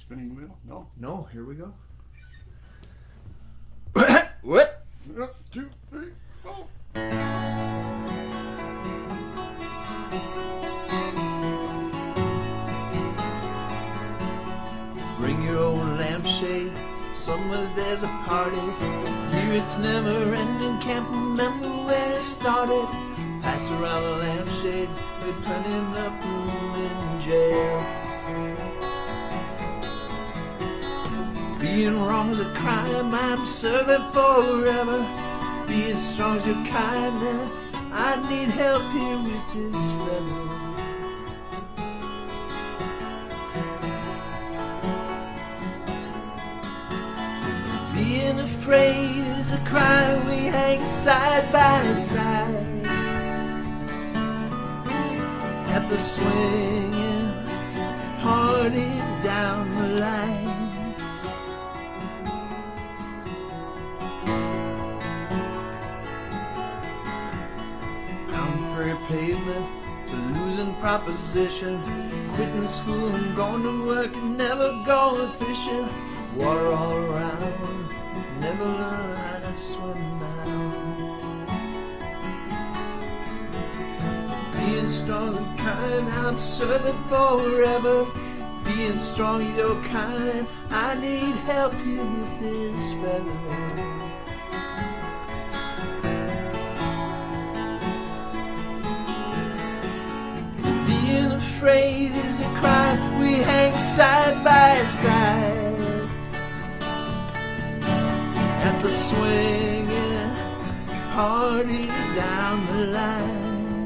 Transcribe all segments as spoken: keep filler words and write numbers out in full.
spinning wheel? No. No, here we go. What? One, two, three, four. Bring your own lampshade, somewhere there's a party. Here it's never ending, can't remember where it started. Pass around the lampshade, with plenty enough room in jail. Being wrong is a crime, I'm serving forever. Being strong is your kind, and I need help here with this feather. Being afraid is a crime, we hang side by side at the swinging party down the line. On prairie pavement, it's a losing proposition. Quitting school and going to work and never going fishing. Water all around, never learn how to swim now. Being strong and kind, I'm serving forever. Being strong, you're kind, I need help here with this feather. Being afraid is a crime, we hang side by side at the swinging party down the line.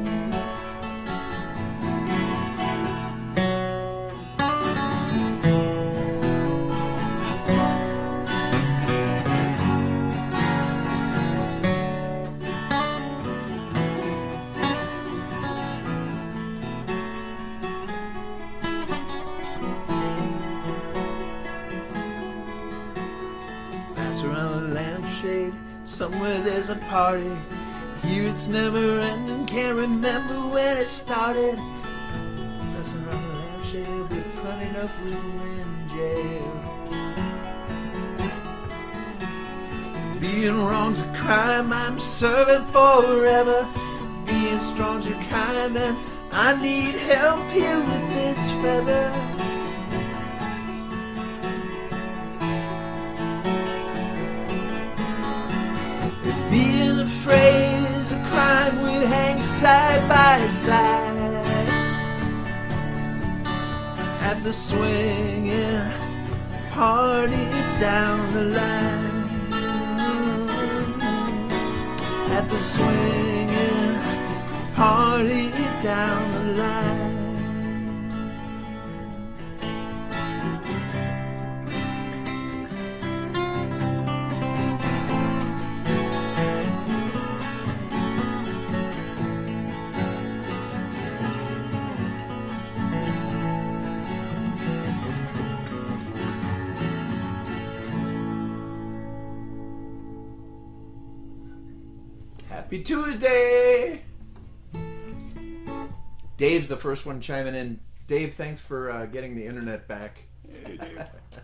Around a lampshade, somewhere there's a party. Here it's never ending, can't remember when it started. That's around a lampshade, there'll be plenty enough room in jail. Being wrong's a crime, I'm serving forever. Being strong's your kind, and I need help here with this feather. Being afraid is a crime, we hang side by side at the swinging party down the line. At the swinging party down the line. Happy Tuesday! Dave's the first one chiming in. Dave, thanks for uh, getting the internet back. Hey, Dave.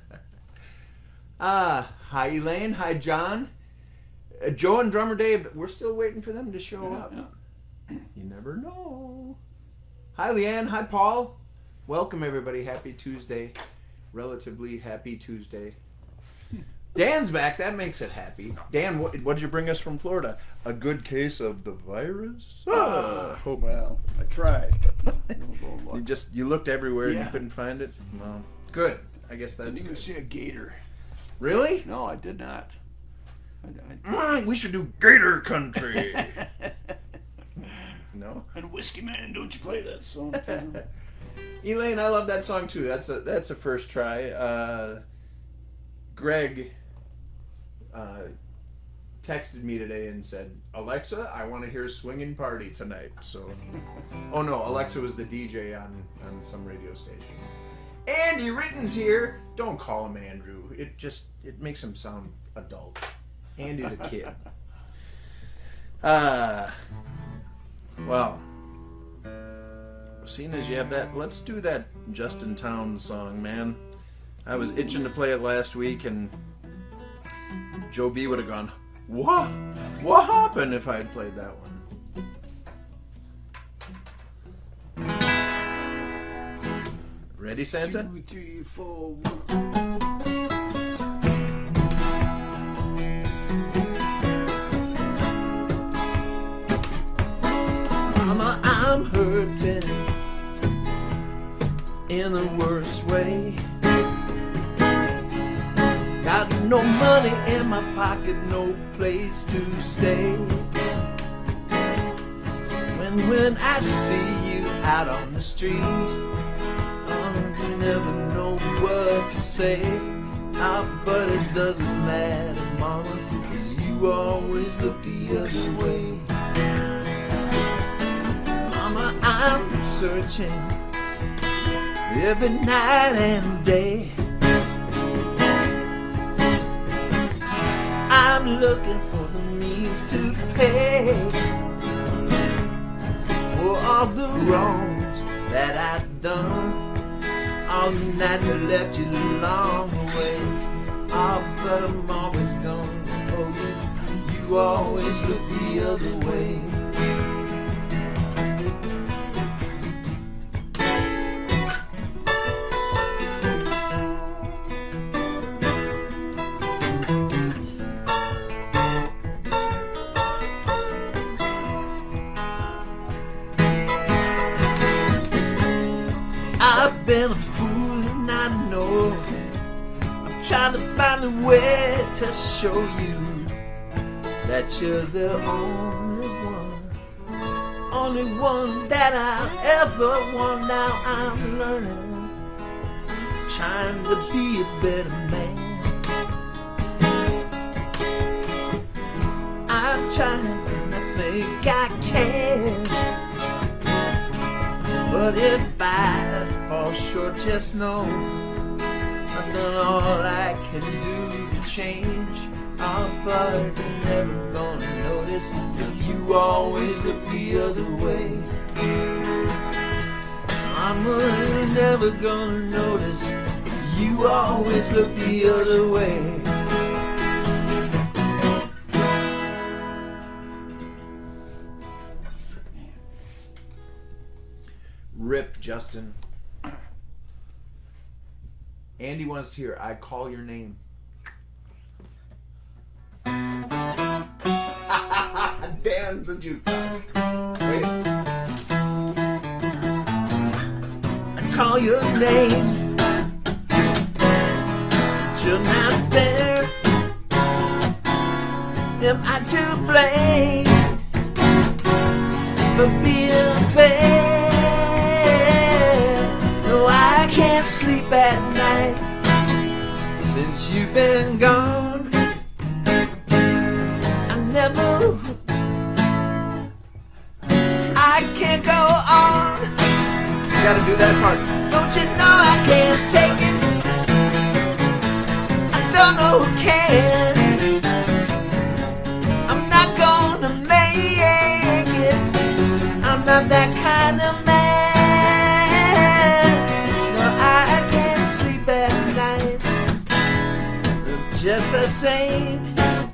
Ah, hi Elaine, hi John. Uh, Joe and drummer Dave, we're still waiting for them to show Yeah, up. yeah. You never know. Hi Leanne, hi Paul. Welcome everybody, happy Tuesday. Relatively happy Tuesday. Dan's back, that makes it happy. Dan, what what'd you bring us from Florida? A good case of the virus? Ah, oh, well, I tried. You just, you looked everywhere and Yeah. you couldn't find it? Well, good. I guess that's Didn't even good. see a gator. Really? No, I did not. I, Mm, we should do Gator Country. I, No? and Whiskey Man, don't you play that song? Elaine, I love that song too. That's a that's a first try. Uh, Greg uh, texted me today and said, Alexa, I want to hear Swingin' Party tonight. So, oh no, Alexa was the D J on, on some radio station. Andy Ritten's here. Don't call him Andrew. It just, it makes him sound adult. Andy's a kid. Uh, well, seeing as you have that, let's do that Justin Townes song, man. I was itching to play it last week, and Joe B would have gone, what? What happened if I had played that one? Ready, Santa? Two, three, four. Mama, I'm hurting in a worse way. Got no money in my pocket, no place to stay. When when I see you out on the street, oh, you never know what to say. Ah, but it doesn't matter, Mama, 'cause you always look the other way. Mama, I'm searching every night and day. I'm looking for the means to pay for all the wrongs that I've done, all the nights I left you long away. Oh, but I'm always gonna hold you. You always look the other way. I've been a fool and I know. I'm trying to find a way to show you that you're the only one, only one that I ever want. Now I'm learning, trying to be a better man. I'm trying and I think I can. But if I fall short, just know I've done all I can do to change. Oh, but you're never gonna notice if you always look the other way. I'm never gonna notice if you always look the other way. Rip, Justin. Andy wants to hear I Call Your Name. Dan the jukebox. Wait. I call your name, but you're not there. Am I to blame for being fair? I can't sleep at night since you've been gone. I never, I can't go on. You gotta do that part. Don't you know I can't take it? I don't know who can. I'm not gonna make it. I'm not that kind of man. Just the same,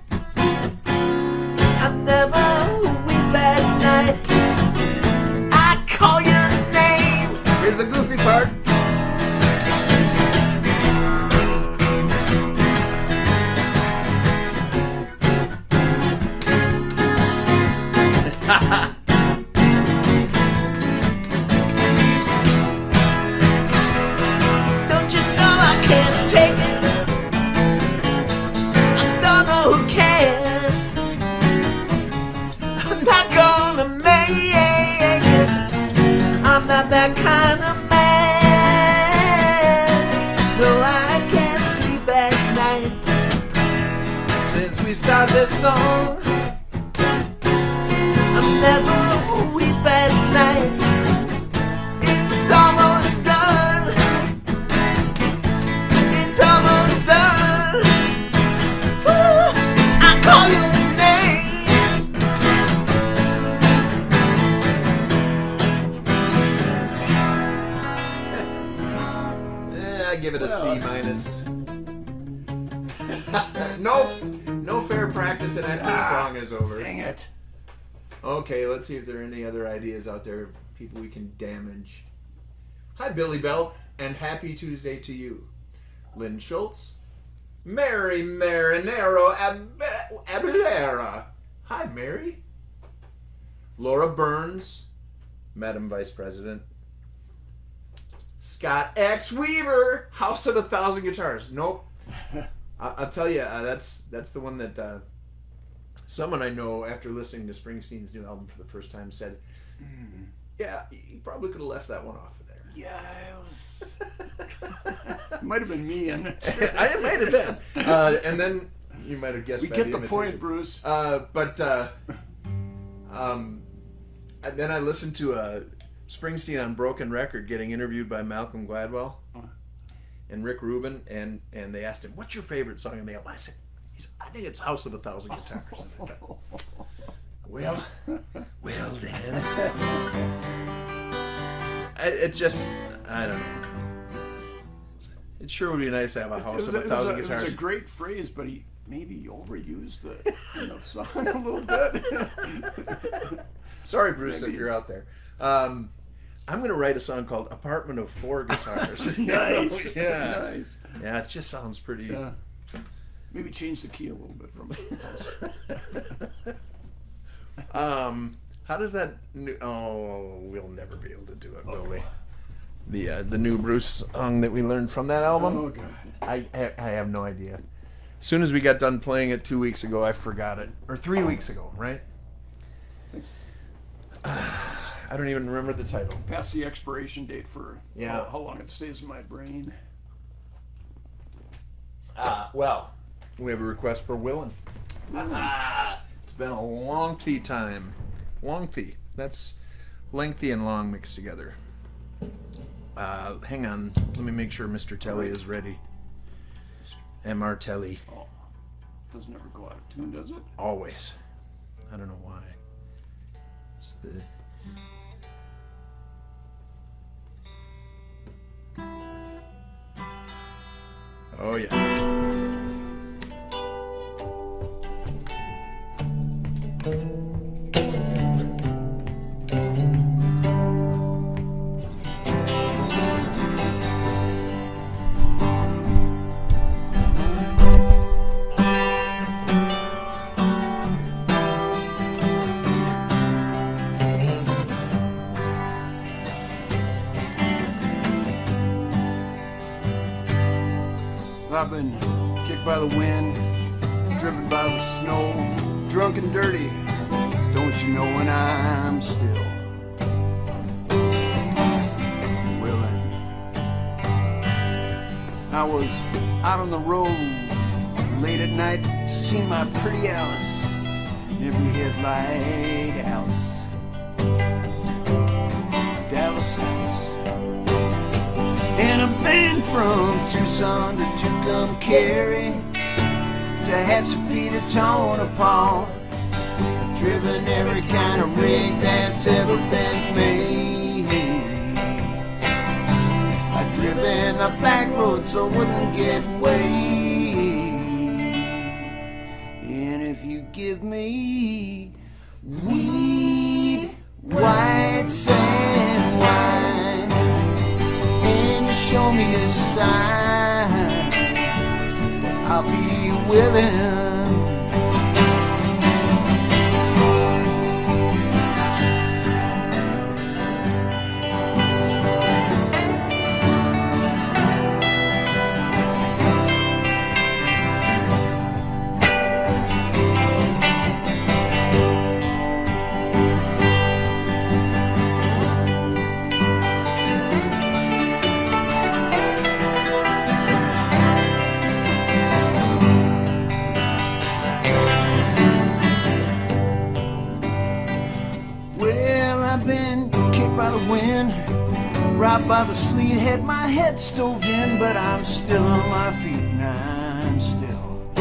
I never weep at night. I call your name. Here's the goofy part. Don't you know I can't take it? Who can? I'm not gonna make it. I'm not that kind of man. No, I can't sleep at night since we started this song. I'm never weep at night. It's almost done. It's almost done. Call your name. Yeah, I give it a Well, C minus. minus. no, no fair practicing after the song is over. Dang it. Okay, let's see if there are any other ideas out there, people we can damage. Hi, Billy Bell, and happy Tuesday to you. Lynn Schultz. Mary Marinero Ab- Abilera. Hi, Mary. Laura Burns. Madam Vice President. Scott X. Weaver. House of a Thousand Guitars. Nope. I- I'll tell you, uh, that's that's the one that uh, someone I know, after listening to Springsteen's new album for the first time, said, mm, yeah, you probably could have left that one off of there. Yeah, it was... it might have been me. And it might have been. Uh, and then you might have guessed we by get the the imitation. point, Bruce. Uh, but uh, um, and then I listened to uh, Springsteen on Broken Record getting interviewed by Malcolm Gladwell and Rick Rubin, and, and they asked him, what's your favorite song on the album? I said, He's, I think it's House of a Thousand Guitars. well, well then. I, it just, I don't know. It sure would be nice to have a House of a Thousand a, Guitars. It was a great phrase, but he maybe overused the, you know, song a little bit. Sorry, Bruce, Maybe. if you're out there. Um, I'm going to write a song called Apartment of Four Guitars. Nice. Yeah. Nice. Yeah, it just sounds pretty... Yeah. Maybe change the key a little bit from it. um, how does that... New, oh, we'll never be able to do it, will we? The, uh, the new Bruce song that we learned from that album? Oh, God. I, I, I have no idea. As soon as we got done playing it two weeks ago, I forgot it. Or three weeks ago, right? I don't even remember the title. Past the expiration date for Yeah. how, how long it stays in my brain. Uh, well, we have a request for Willin. It's been a lengthy time. Lengthy. That's lengthy and long mixed together. Uh, hang on. Let me make sure Mister Telly is ready. M R Telly. Oh, doesn't ever go out of tune, does it? Always. I don't know why. It's the... Oh, yeah. I've been kicked by the wind, driven by the snow, drunk and dirty. Don't you know when I'm still willing? I was out on the road late at night, seen my pretty Alice, every headlight Alice, Dallas Alice. And a band from Tucson to Tucumcari to Hatshepsut to Tonopah, driven every kind of rig that's ever been made. I've driven the back road so I wouldn't get weighed. And if you give me weed, white sand wine, and you show me a sign, I'll be willing. Right by the sleet, had my head stove in, but I'm still on my feet and I'm still.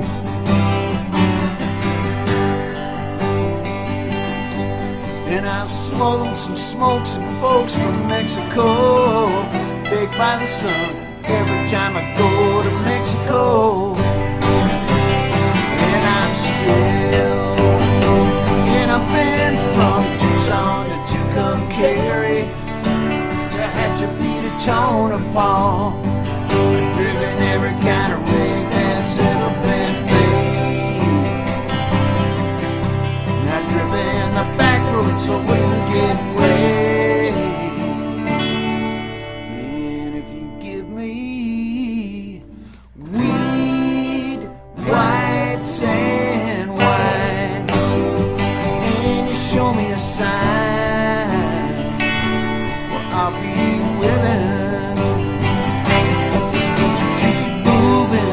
And I've smoked some smokes and folks from Mexico, baked by the sun, every time I go to Mexico. And I'm still in a band from Tucson to Tucumcari to Hatchapee to Tonopah. I've driven every kind of rig that's ever been made. And I've driven the back road so I wouldn't get away. And if you give me weed, white sand wine, and you show me a sign, well, I'll be willing to keep moving.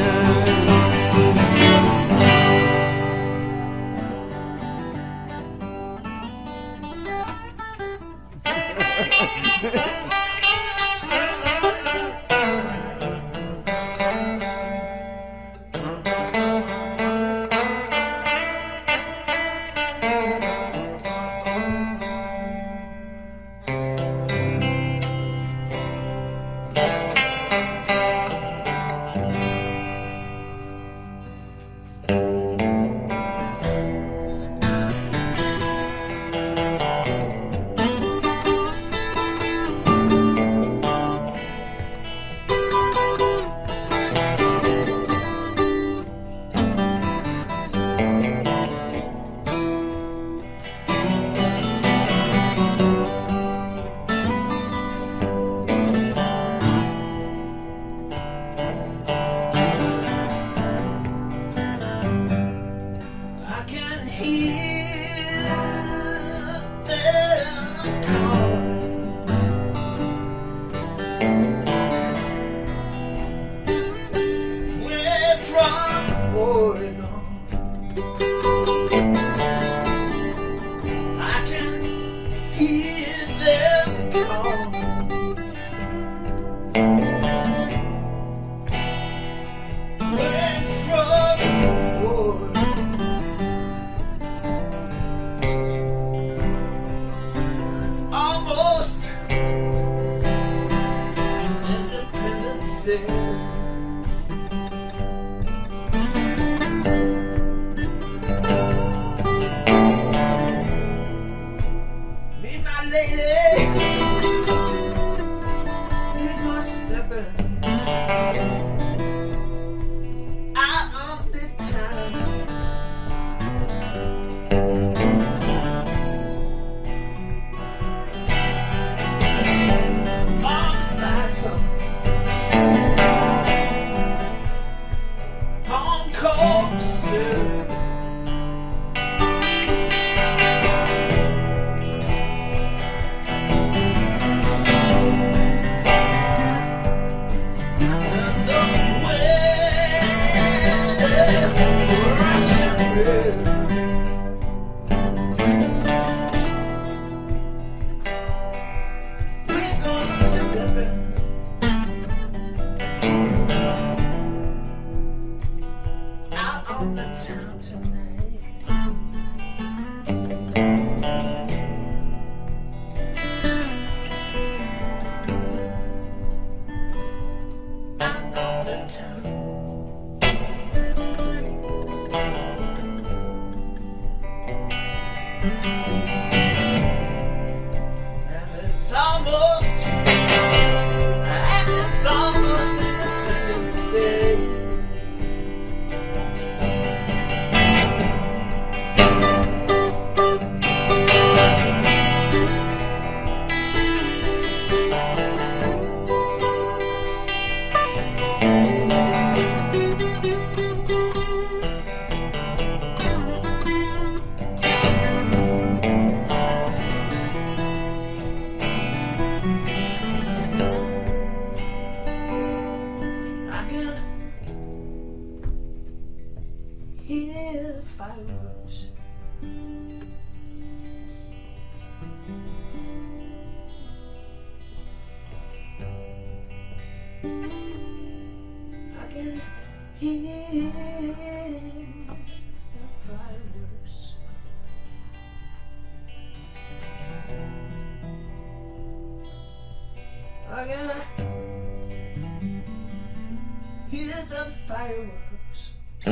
hear the fireworks.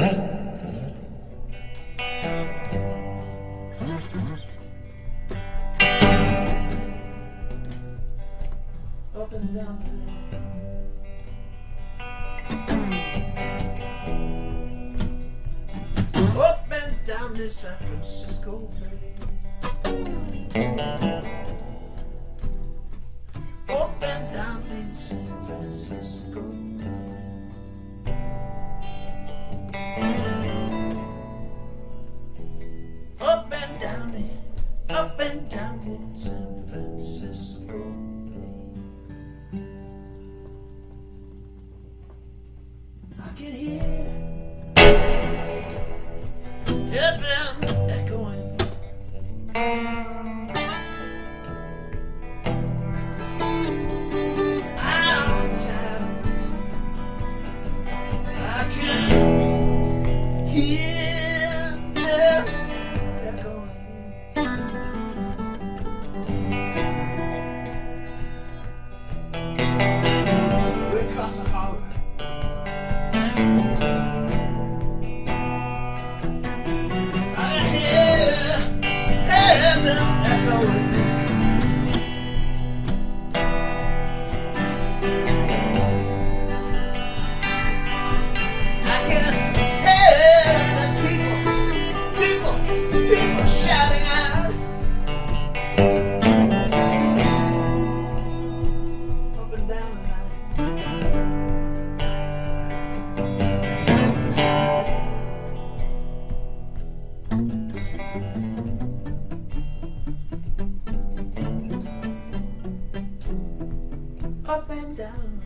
Up and down there. Up and down this San Francisco Bay. Up and down this San Francisco Bay. Up and down it, up and down it, San Francisco Bay. I can hear head down echoing. Out of town, I can hear them echoing. Way across the harbor. Up and down,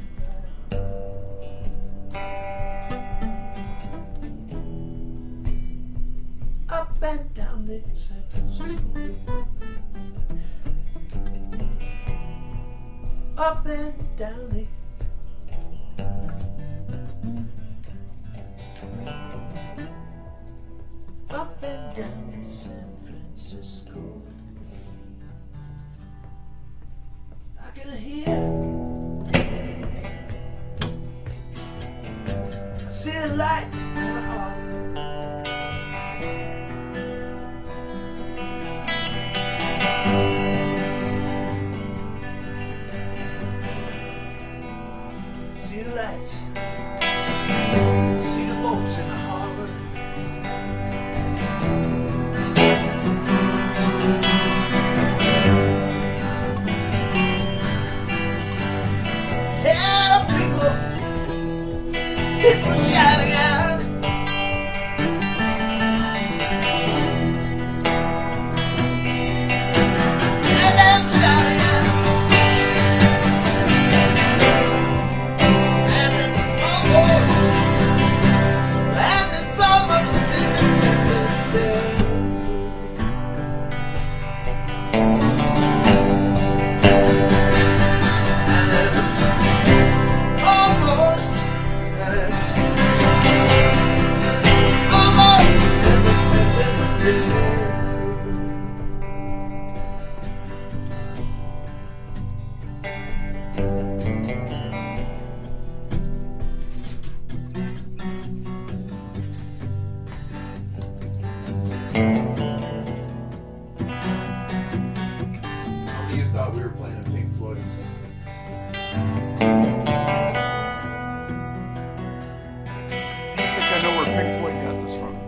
up and down the San Francisco, up and down the, up and down the San Francisco. I can hear. See the lights in the harbor. See the lights. See the boats in the harbor. Yeah, people, people shouting out. And I'm shouting out. And it's almost, and it's almost Independence Day. And it's almost, and it's almost Independence Day. How many of you thought we were playing a Pink Floyd song? I think I know where Pink Floyd got this from.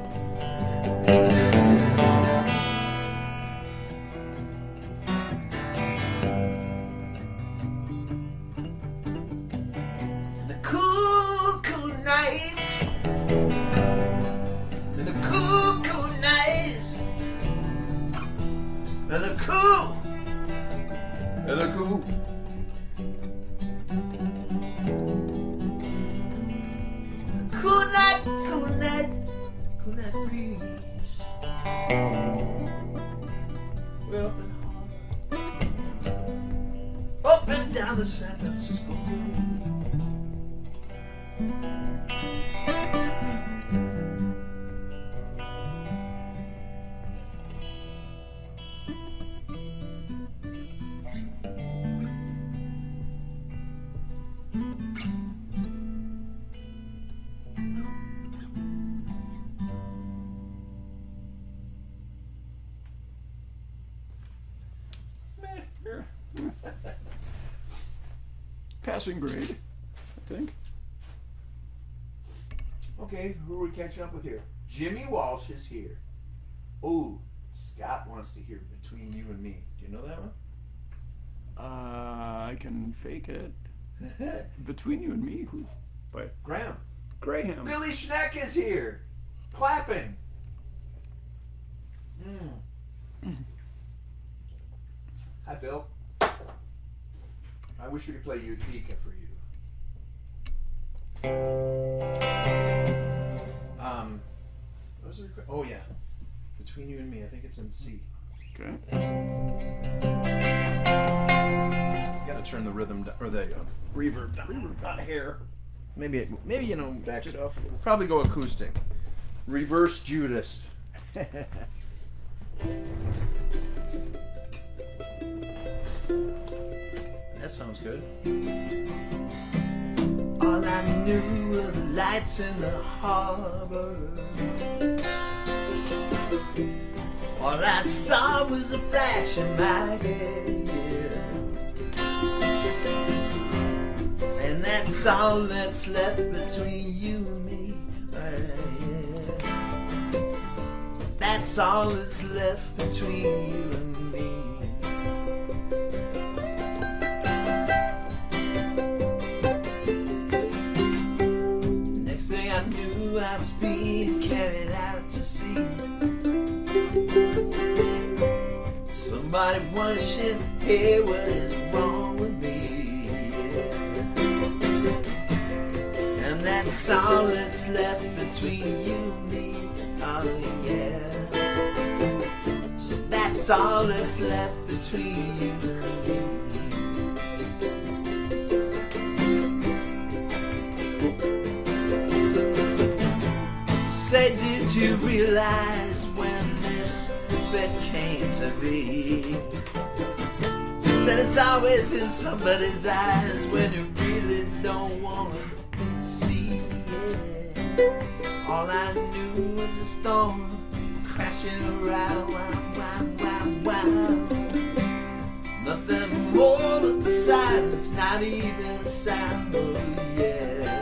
In the cool, cool nights, in the cool, cool nights, in the cool, Yeah, they're cool. cool night, cool night, cool night breeze. We're up in harbor, up and down the San Francisco Bay. passing grade, I think. Okay, who are we catching up with here? Jimmy Walsh is here. Ooh, Scott wants to hear Between You and Me. Do you know that one? Uh, I can fake it. Between You and Me? Who? By Graham. Graham. Billy Schneck is here. Clapping. Mm. Hi, Bill. I wish we could play Uthika for you. Um, what was the requ- Oh, yeah. Between You and Me. I think it's in C. Okay. Gotta turn the rhythm down, or the uh, reverb down. Reverb Not here. Maybe, it, maybe you know, Back just it off a little. probably go acoustic. Reverse Judas. That sounds good. All I knew were the lights in the harbor. All I saw was a flash in my head. And that's all that's left between you and me. Uh, yeah. That's all that's left between you and me. Next thing I knew, I was being carried out to sea. Somebody washing, hey, what is wrong with me? Yeah. And that's all that's left between you and me. Oh yeah. So that's all that's left between you and me. Say, did you realize when this bit came to be? Said it's always in somebody's eyes when you really don't want to see it. All I knew was a storm crashing around, wow, wow, wow, wow. Nothing more but the silence, not even a sound, oh yeah.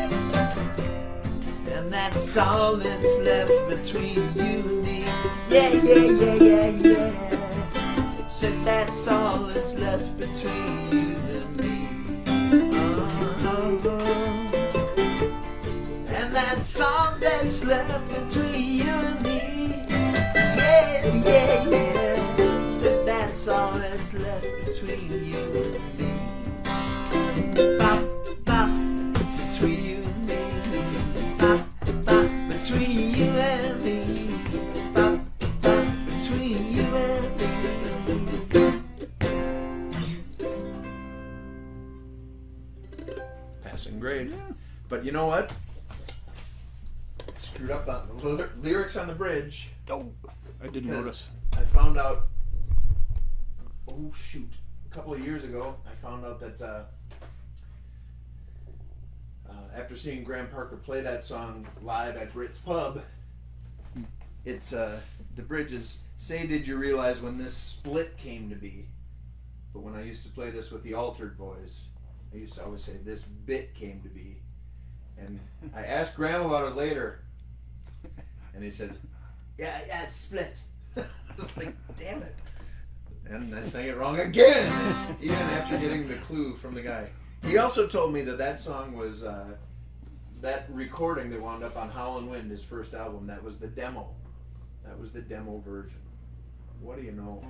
And that's all that's left between you and me. Yeah, yeah, yeah, yeah, yeah. Said that's all that's left between you and me. Uh-huh. And that's all that's left between you and me. Yeah, yeah, yeah. Said that's all that's left between you and me. Bop, bop, between you and me. Bop, bop, between you and me. Bop, bop, between you and me. Passing grade. Yeah. But you know what? I screwed up on the ly- lyrics on the bridge. Oh, I didn't Because notice. I found out, oh shoot, a couple of years ago, I found out that uh, uh, after seeing Graham Parker play that song live at Brit's Pub, it's uh, the bridge is, say did you realize when this split came to be? But when I used to play this with the Altered Boys, I used to always say this bit came to be. And I asked Graham about it later, and he said, yeah, yeah, it's split. I was like, damn it. And I sang it wrong again, even after getting the clue from the guy. He also told me that that song was, uh, that recording that wound up on Howlin' Wind, his first album, that was the demo. That was the demo version. What do you know?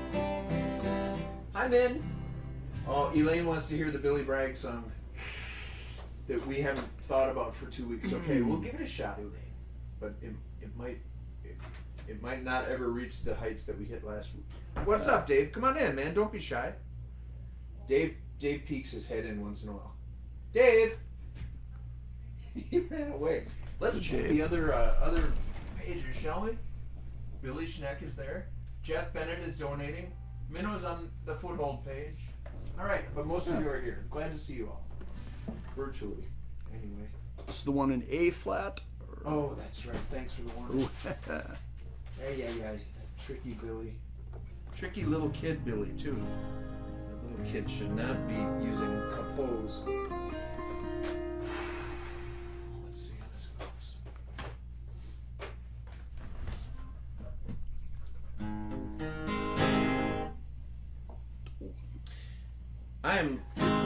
Hi, Min. Oh, Elaine wants to hear the Billy Bragg song that we haven't thought about for two weeks. Okay, we'll give it a shot, Elaine. But it, it might it, it might not ever reach the heights that we hit last week. What's up, Dave? Come on in, man. Don't be shy. Dave Dave peeks his head in once in a while. Dave! He ran away. Let's check the other uh, other pages, shall we? Billy Schneck is there. Jeff Bennett is donating. Minnow's on the foothold page. All right, but most of you are here. Glad to see you all. Virtually, anyway. This is the one in A flat. Or... Oh, that's right. Thanks for the warning. Ooh. Yeah, yeah, yeah. That tricky Billy. Tricky little kid Billy, too. That little kit should not be using capos. Let's see how this goes. I am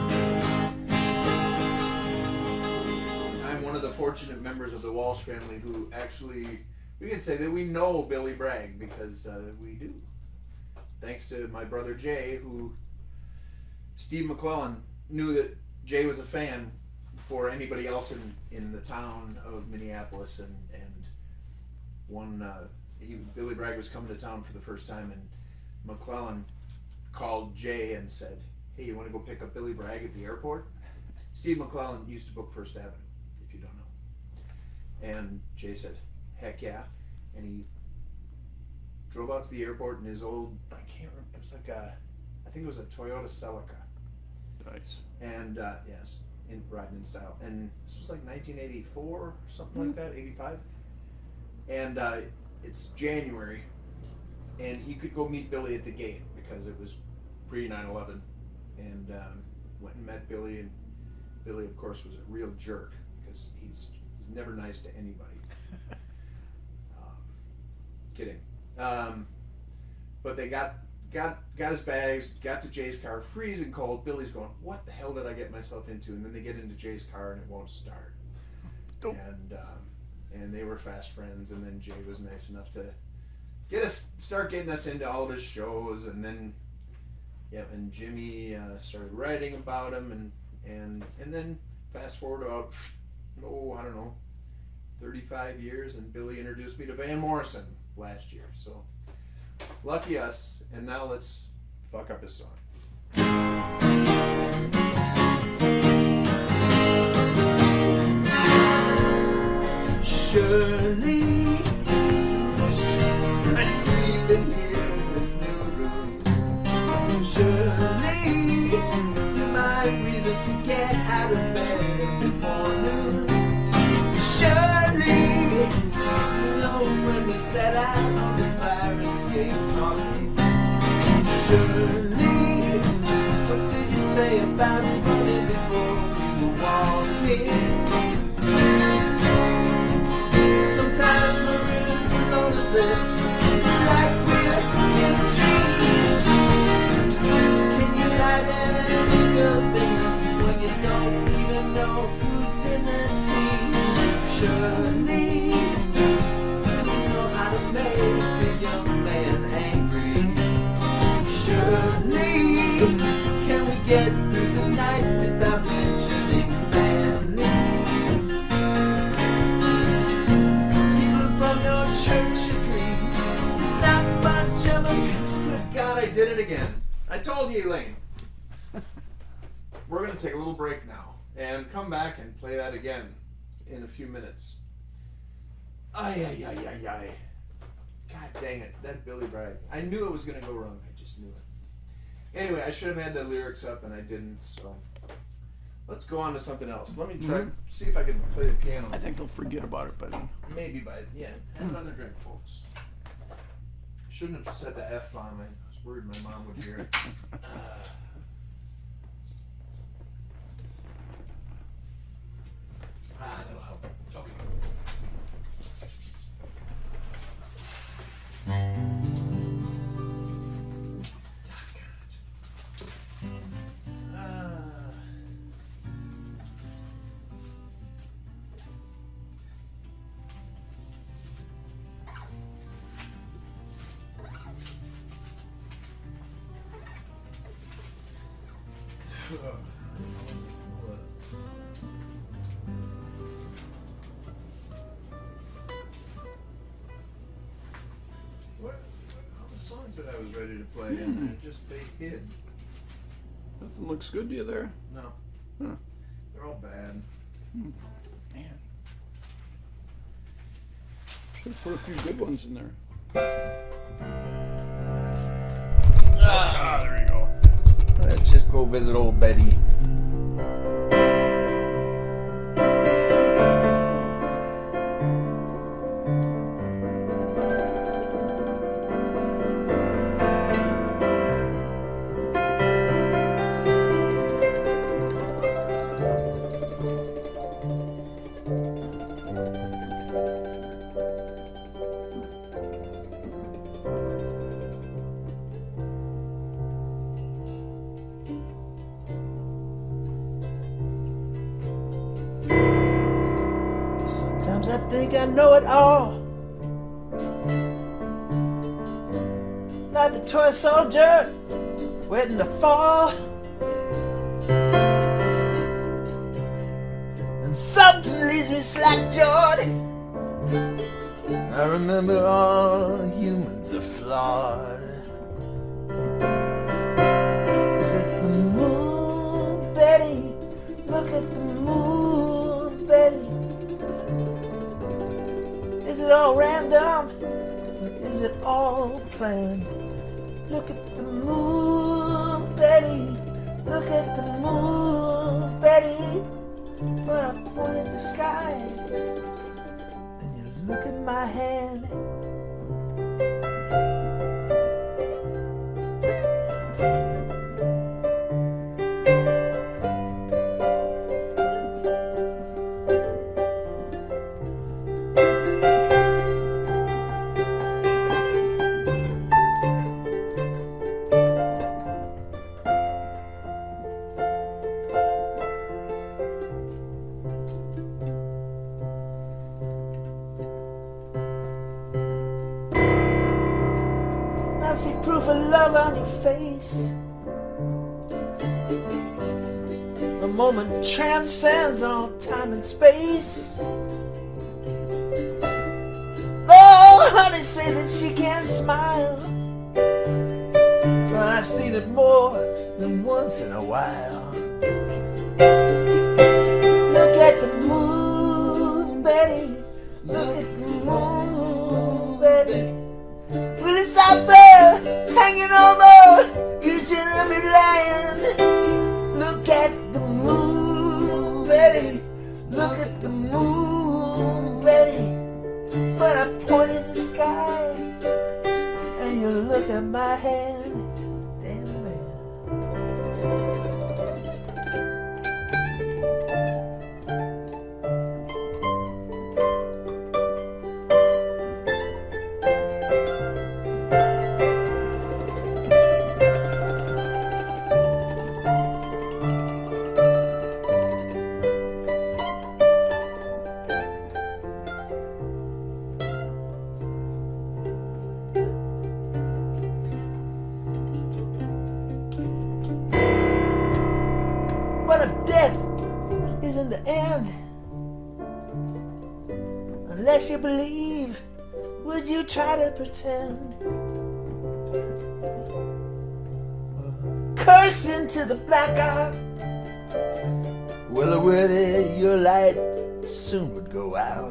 I'm one of the fortunate members of the Walsh family who actually, we can say that we know Billy Bragg, because uh, we do. Thanks to my brother Jay, who Steve McClellan knew that Jay was a fan before anybody else in, in the town of Minneapolis, and and one uh, he, Billy Bragg was coming to town for the first time, and McClellan called Jay and said, "Hey, you want to go pick up Billy Bragg at the airport?" Steve McClellan used to book First Avenue, if you don't know. And Jay said, "Heck yeah," and he drove out to the airport in his old, I can't remember, it was like a, I think it was a Toyota Celica. Nice. And uh, yes, in riding in style. And this was like nineteen eighty-four or something mm-hmm. like that, eighty-five. And uh, it's January, and he could go meet Billy at the gate because it was pre nine eleven. And um, went and met Billy, and Billy, of course, was a real jerk because he's he's never nice to anybody. um, kidding. Um, but they got got got his bags, got to Jay's car, freezing cold. Billy's going, "What the hell did I get myself into?" And then they get into Jay's car and it won't start. Dope. And um, and they were fast friends. And then Jay was nice enough to get us start getting us into all of his shows. And then yeah, and Jimmy uh, started writing about him, and and and then fast forward about oh I don't know, thirty-five years, and Billy introduced me to Van Morrison last year. So lucky us. And now let's fuck up his song. Surely I'm sleeping here in this new room. Surely you're my reason to get out of bed before noon. Surely you know when we set out on the fire escape talking. Surely what did you say about running before you were walking? Sometimes we're as alone as this, it's like we're in a dream. Can you lie there and think of things when you don't even know who's in the team? Surely you know how to make a young man angry. Surely can we get through the night without mentioning family? Church agree. It's not much of a good God, I did it again. I told you, Elaine. We're going to take a little break now and come back and play that again in a few minutes. Ay, ay, ay, ay, ay. God dang it. That Billy Bragg. I knew it was going to go wrong. I just knew it. Anyway, I should have had the lyrics up and I didn't, so let's go on to something else. Let me try, mm-hmm. see if I can play the piano. I think they'll forget about it by then. Maybe by, yeah. Have another drink, folks. Shouldn't have said the F-bomb. I was worried my mom would hear it. Uh, ah, that'll help. Okay. What? All the songs that I was ready to play, mm. and they just they hid. Nothing looks good to you there? No. Huh. They're all bad. Hmm. Man. Should have put a few good ones in there. Ah, there you go. Let's just go visit old Betty. Sometimes I think I know it all. Like the toy soldier waiting to fall. And something leaves me slack-jawed. I remember all humans are flawed. Look at the moon, Betty. Look at the moon, Betty. Is it all random? Or is it all planned? Look at the moon, Betty. Look at the moon, Betty. When I point at the sky and you look at my hand. I see proof of love on your face. The moment transcends all time and space. Oh, honey, say that she can't smile, but I've seen it more than once in a while. Look at the moon, Betty. Look at the moon, Betty. Well, it's out there, hanging over Usually land. Look at the moon, Betty. Look at the moon, Betty. But I point in the sky, and you look at my hand. Damn man. What if death isn't the end? Unless you believe, would you try to pretend? Curse into the blackout. Well, whether your light soon would go out.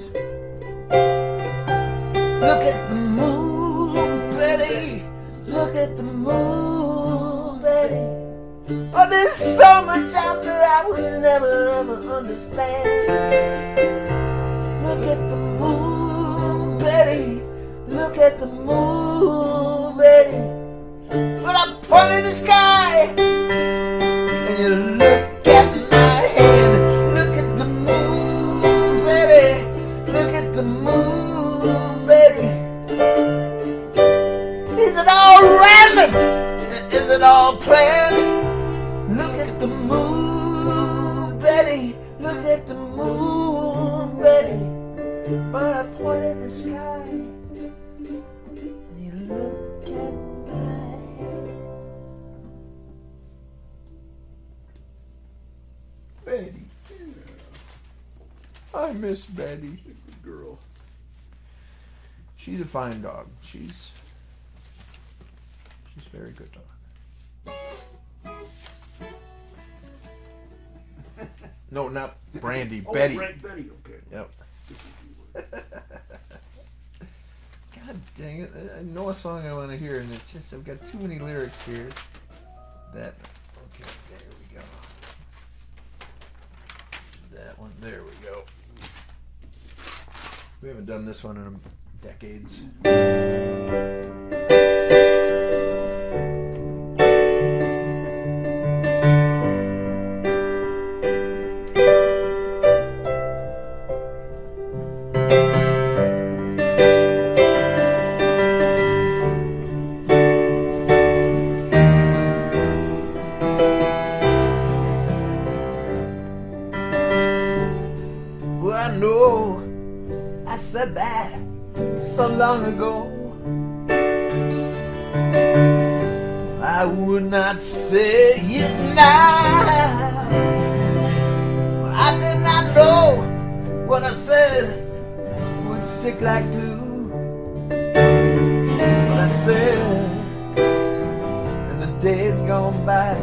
Look at the moon, Betty. Look at the moon, Betty. Oh, there's so much out there I will never ever understand. Look at the moon, Betty. Look at the moon, Betty. When I point in the sky and you look at my hand. Look at the moon, Betty. Look at the moon, Betty. Is it all random? Is it all planned? Look at the moon, Betty. Look at the moon, Betty. But I point at the sky, and you look at my head. Betty. I miss Betty. Good girl. She's a fine dog. She's she's a very good dog. No, not Brandy. Oh, Betty. right, Betty. Okay. Yep. God dang it. I know a song I want to hear, and it's just, I've got too many lyrics here. That, okay, there we go. That one, there we go. We haven't done this one in decades. Well, I know I said that so long ago. I would not say it now. I did not know what I said would stick like glue. What I said in the days gone by.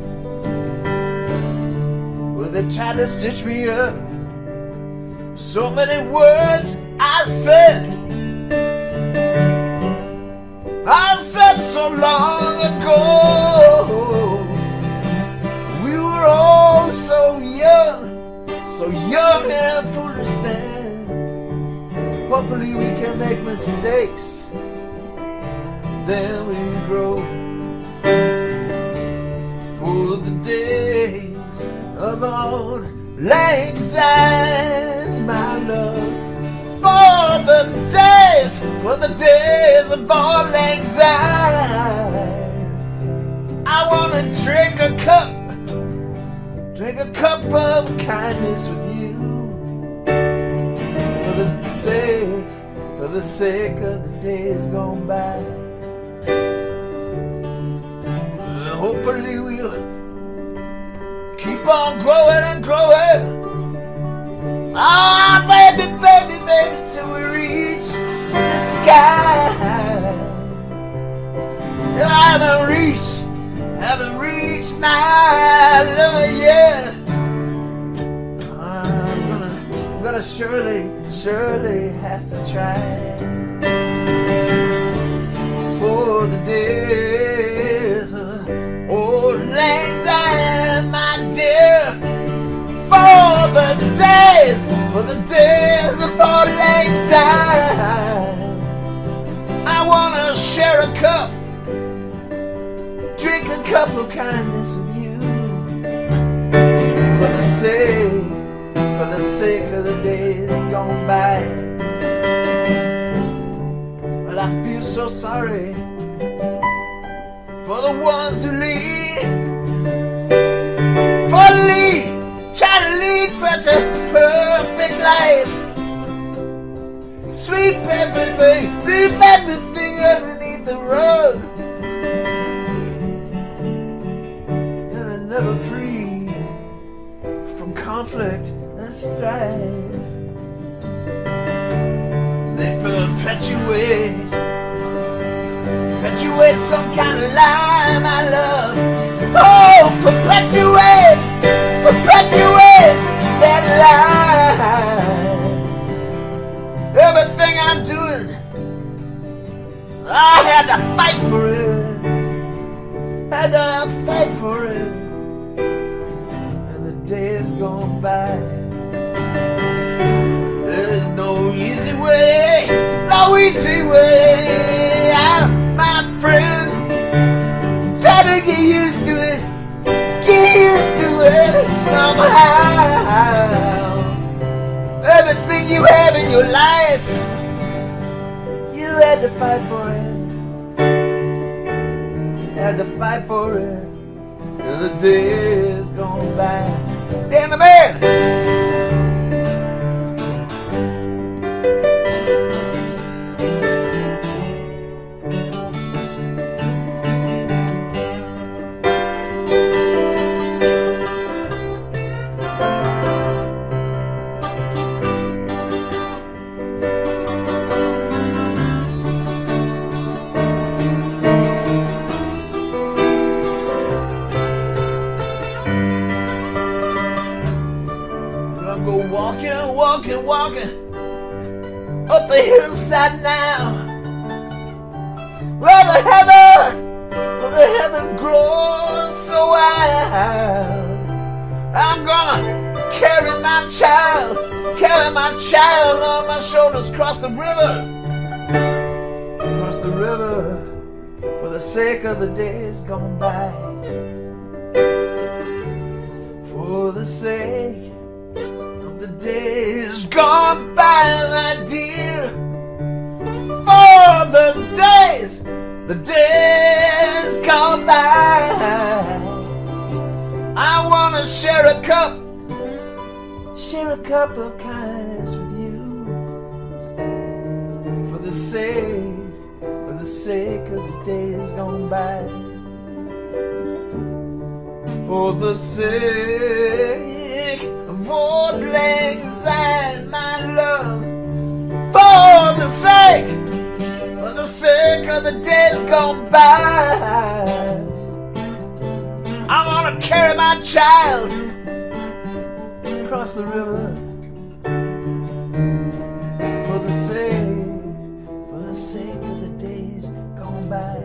Well, they tried to stitch me up. So many words I said, I said so long ago. We were all so young, so young and foolish then. Hopefully we can make mistakes, then we grow. For the days of old lang syne, my love. For the days, for the days of old lang syne. I wanna drink a cup, drink a cup of kindness with you. For the sake, for the sake of the days gone by. Hopefully we'll keep on growing and growing. Ah, baby, baby, baby, till we reach the sky. I haven't reached, haven't reached my love yet. I'm gonna, I'm gonna surely, surely have to try. For the days of old lang syne, my dear. For the days, for the days of old lang syne. I wanna share a cup, drink a cup of kindness with you. For the sake, for the sake of the days gone by. Well, I feel so sorry for the ones who lead, for lead, try to lead such a perfect life. Sweep everything, sweep everything underneath the rug. And they're never free from conflict and strife. They perpetuate, perpetuate some kind of lie, my love. Oh, perpetuate, perpetuate that lie. Everything I'm doing, I had to fight for it, had to fight for it. And the days gone by. There's no easy way, no easy way out, my friend. Try to get used to it, get used to it somehow. Everything you have in your life, you had to fight for it. You had to fight for it till the days gone by. Damn the man! Walking, walking, walking up the hillside now, where the heather, where the heather grows so wild. I'm gonna carry my child, carry my child on my shoulders across the river, across the river, for the sake of the days gone by, for the sake the days gone by, my dear. For the days, the days gone by. I wanna share a cup, share a cup of kindness with you. sake, for the sake of the days gone by. For the sake of old lang syne, my love. For the sake, for the sake of the days gone by. I wanna carry my child across the river. For the sake, for the sake of the days gone by.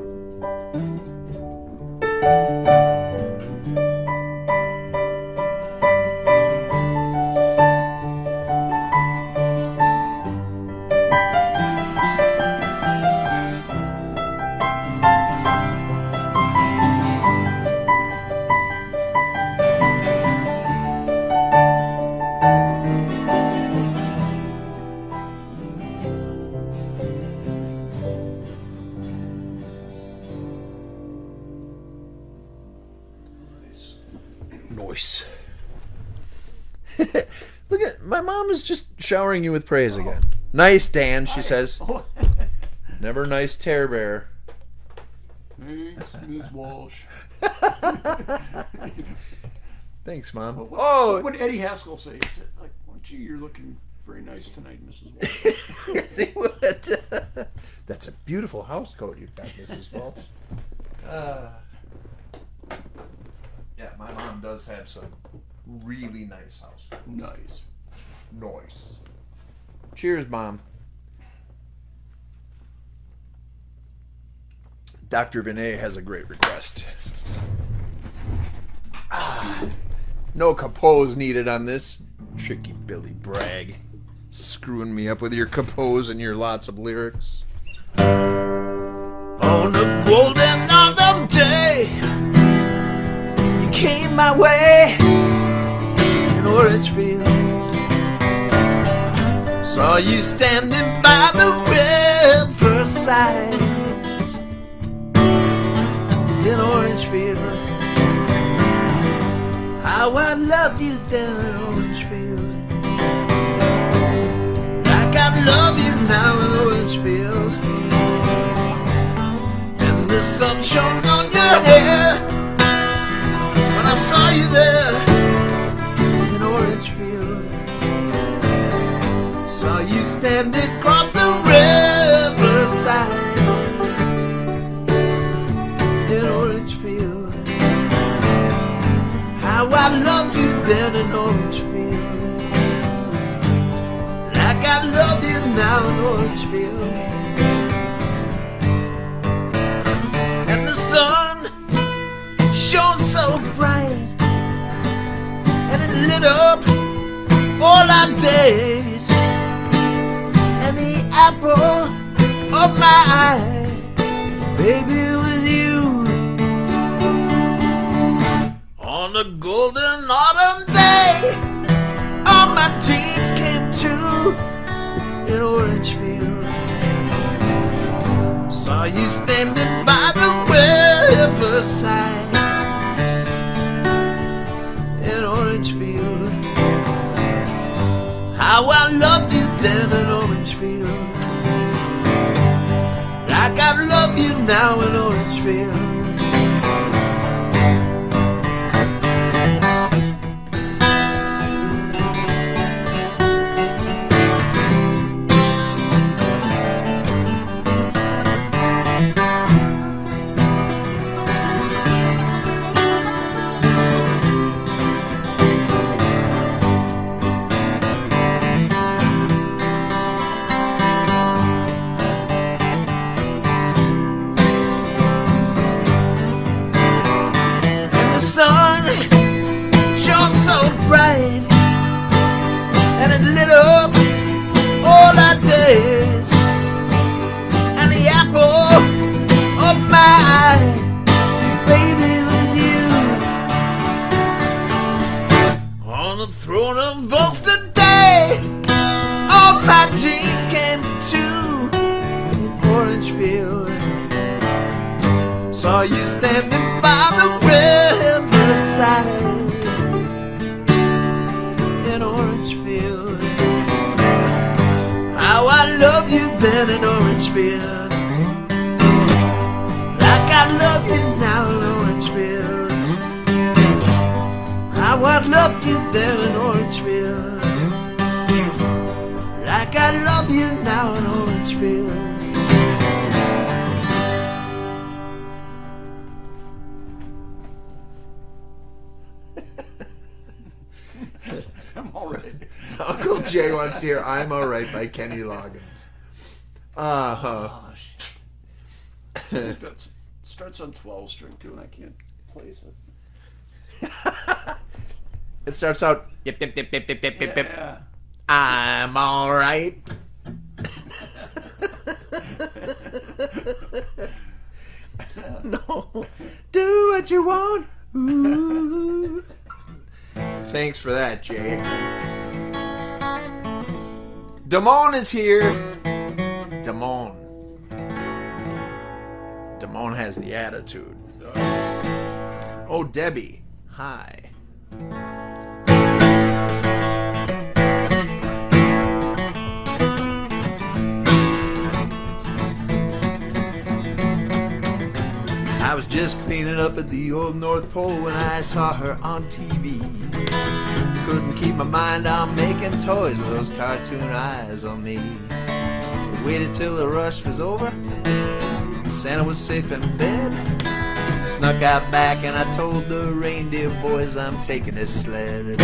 Noise. Look at my mom is just showering you with praise Oh. again. Nice, Dan, she I- says. Oh. Never nice, Tear Bear. Thanks, Miz Walsh. Thanks, Mom. What, what, Oh, what would Eddie Haskell say? He said, like, well, gee, you're looking very nice tonight, Missus Walsh. yes, he would. That's a beautiful house coat you've got, Missus Walsh. Uh, yeah, my mom does have some really nice house coats. Nice. Nice. Cheers, Mom. Doctor Vinay has a great request. Ah, no capos needed on this. Tricky Billy Bragg. Screwing me up with your capos and your lots of lyrics. On a golden autumn day, you came my way in Orangefield. Saw you standing by the riverside in Orangefield. How I loved you then in Orangefield. Like I love you now in Orangefield. And the sun shone on your hair when I saw you there in Orangefield. Saw you standing across the riverside in Orangefield. How I loved you then in Orangefield. Like I love you now in Orangefield. And the sun shone so bright, and it lit up all our days. And the apple of my eye, baby, was you. On a golden autumn day, all my dreams came true in Orangefield. Saw you standing by the riverside in Orangefield. How I loved you then in Orangefield. Like I love you now in Orangefield. Sun shone so bright, and it lit up all our days. And the apple of my eye, baby, was you. On the throne of Ulster Day, all my dreams came true in Orangefield. Saw you standing by the riverside in Orangefield. How I I love you then in Orangefield, like I love you now in Orangefield. How I loved you then in Orangefield, like I love you now in Orangefield. I'm all right. Uncle Jay wants to hear I'm Alright by Kenny Loggins. Uh-huh. Oh, shit. I think that starts on twelve string too, and I can't place it. It starts out, yip, yip, yip, yip, yip, yip, yip, yip. Yeah. I'm alright. No. Do what you want. Ooh. Thanks for that, Jay. Damon is here. Damon. Damon has the attitude. Oh, Debbie. Hi. I was just cleaning up at the old North Pole when I saw her on T V. Couldn't keep my mind on making toys with those cartoon eyes on me. Waited till the rush was over, Santa was safe in bed. Snuck out back and I told the reindeer boys I'm taking his sled.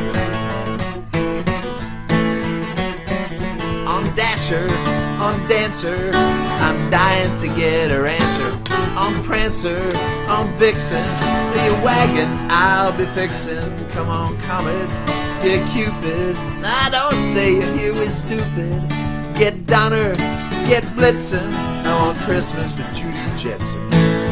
On Dasher, on Dancer, I'm dying to get her answer. On Prancer, on Vixen, your wagon I'll be fixin'. Come on, Comet, yeah, Cupid. I don't say you here was stupid. Get Donner, get Blitzen. I want Christmas with Judy Jetson.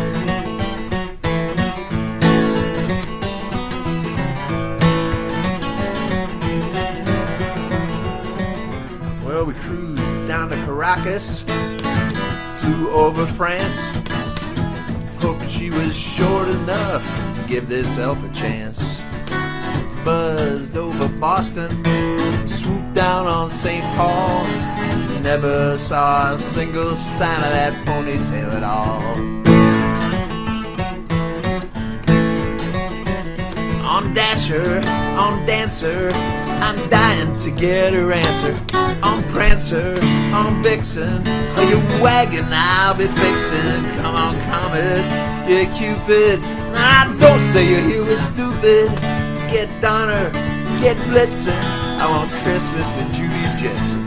Well, we cruised down to Caracas, flew over France, hoping she was short enough to give this elf a chance. Buzzed over Boston, swooped down on Saint Paul, never saw a single sign of that ponytail at all. On Dasher, on Dancer, I'm dying to get her answer. On Prancer, on Vixen, or your wagon I'll be fixin'. Come on, Comet, yeah, Cupid. I don't say you're here was stupid. Get Donner, get Blitzen. I want Christmas with Judy Jetson.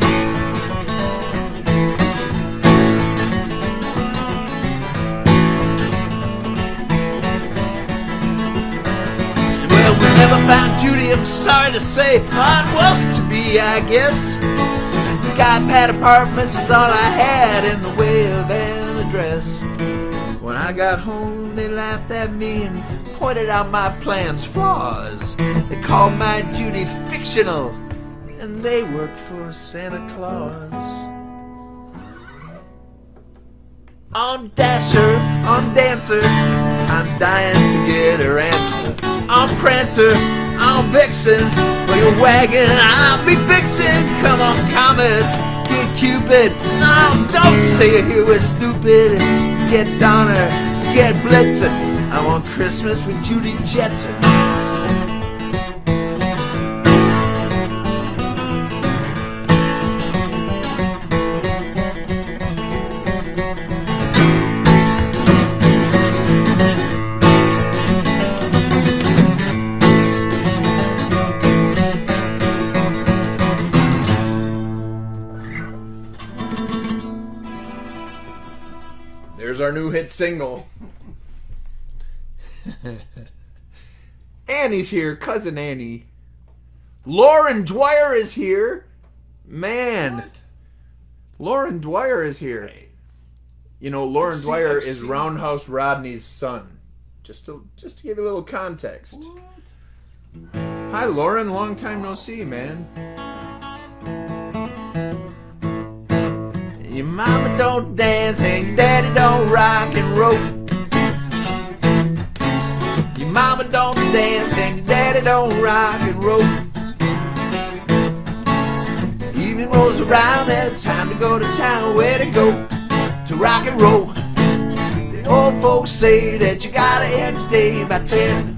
Well, we never found Judy, I'm sorry to say. Mine wasn't to be, I guess. Sky Pad Apartments was all I had in the way of an address. When I got home, they laughed at me and pointed out my plan's flaws. They called my Judy fictional, and they worked for Santa Claus. On Dasher, on Dancer, I'm dying to get her answer. On Prancer, on Vixen, for your wagon I'll be fixin'. Come on, Comet, get Cupid. No, don't say you're here was stupid. Get Donner, get Blitzen. I want Christmas with Judy Jetson. There's our new hit single. Annie's here, cousin Annie. Lauren Dwyer is here. Man. What? Lauren Dwyer is here. You know, Lauren I've seen- Dwyer I've is seen- Roundhouse Rodney's son. Just to just to give you a little context. What? Hi Lauren, long time no see, man. Your mama don't dance and your daddy don't rock and roll. Your mama don't dance and your daddy don't rock and roll. Evening rolls around and it's time to go to town. Where to go? To rock and roll. The old folks say that you gotta end the day by ten.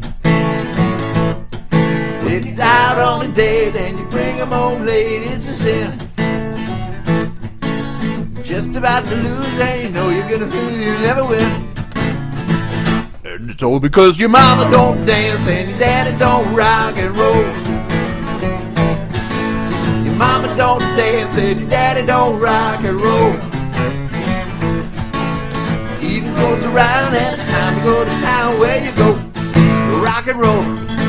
If you're out on a day, then you bring 'em home late. It's a sin. Just about to lose and you know you're gonna lose, you never win. And it's all because your mama don't dance and your daddy don't rock and roll. Your mama don't dance and your daddy don't rock and roll. Evening rolls around and it's time to go to town. Where you go? Rock and roll.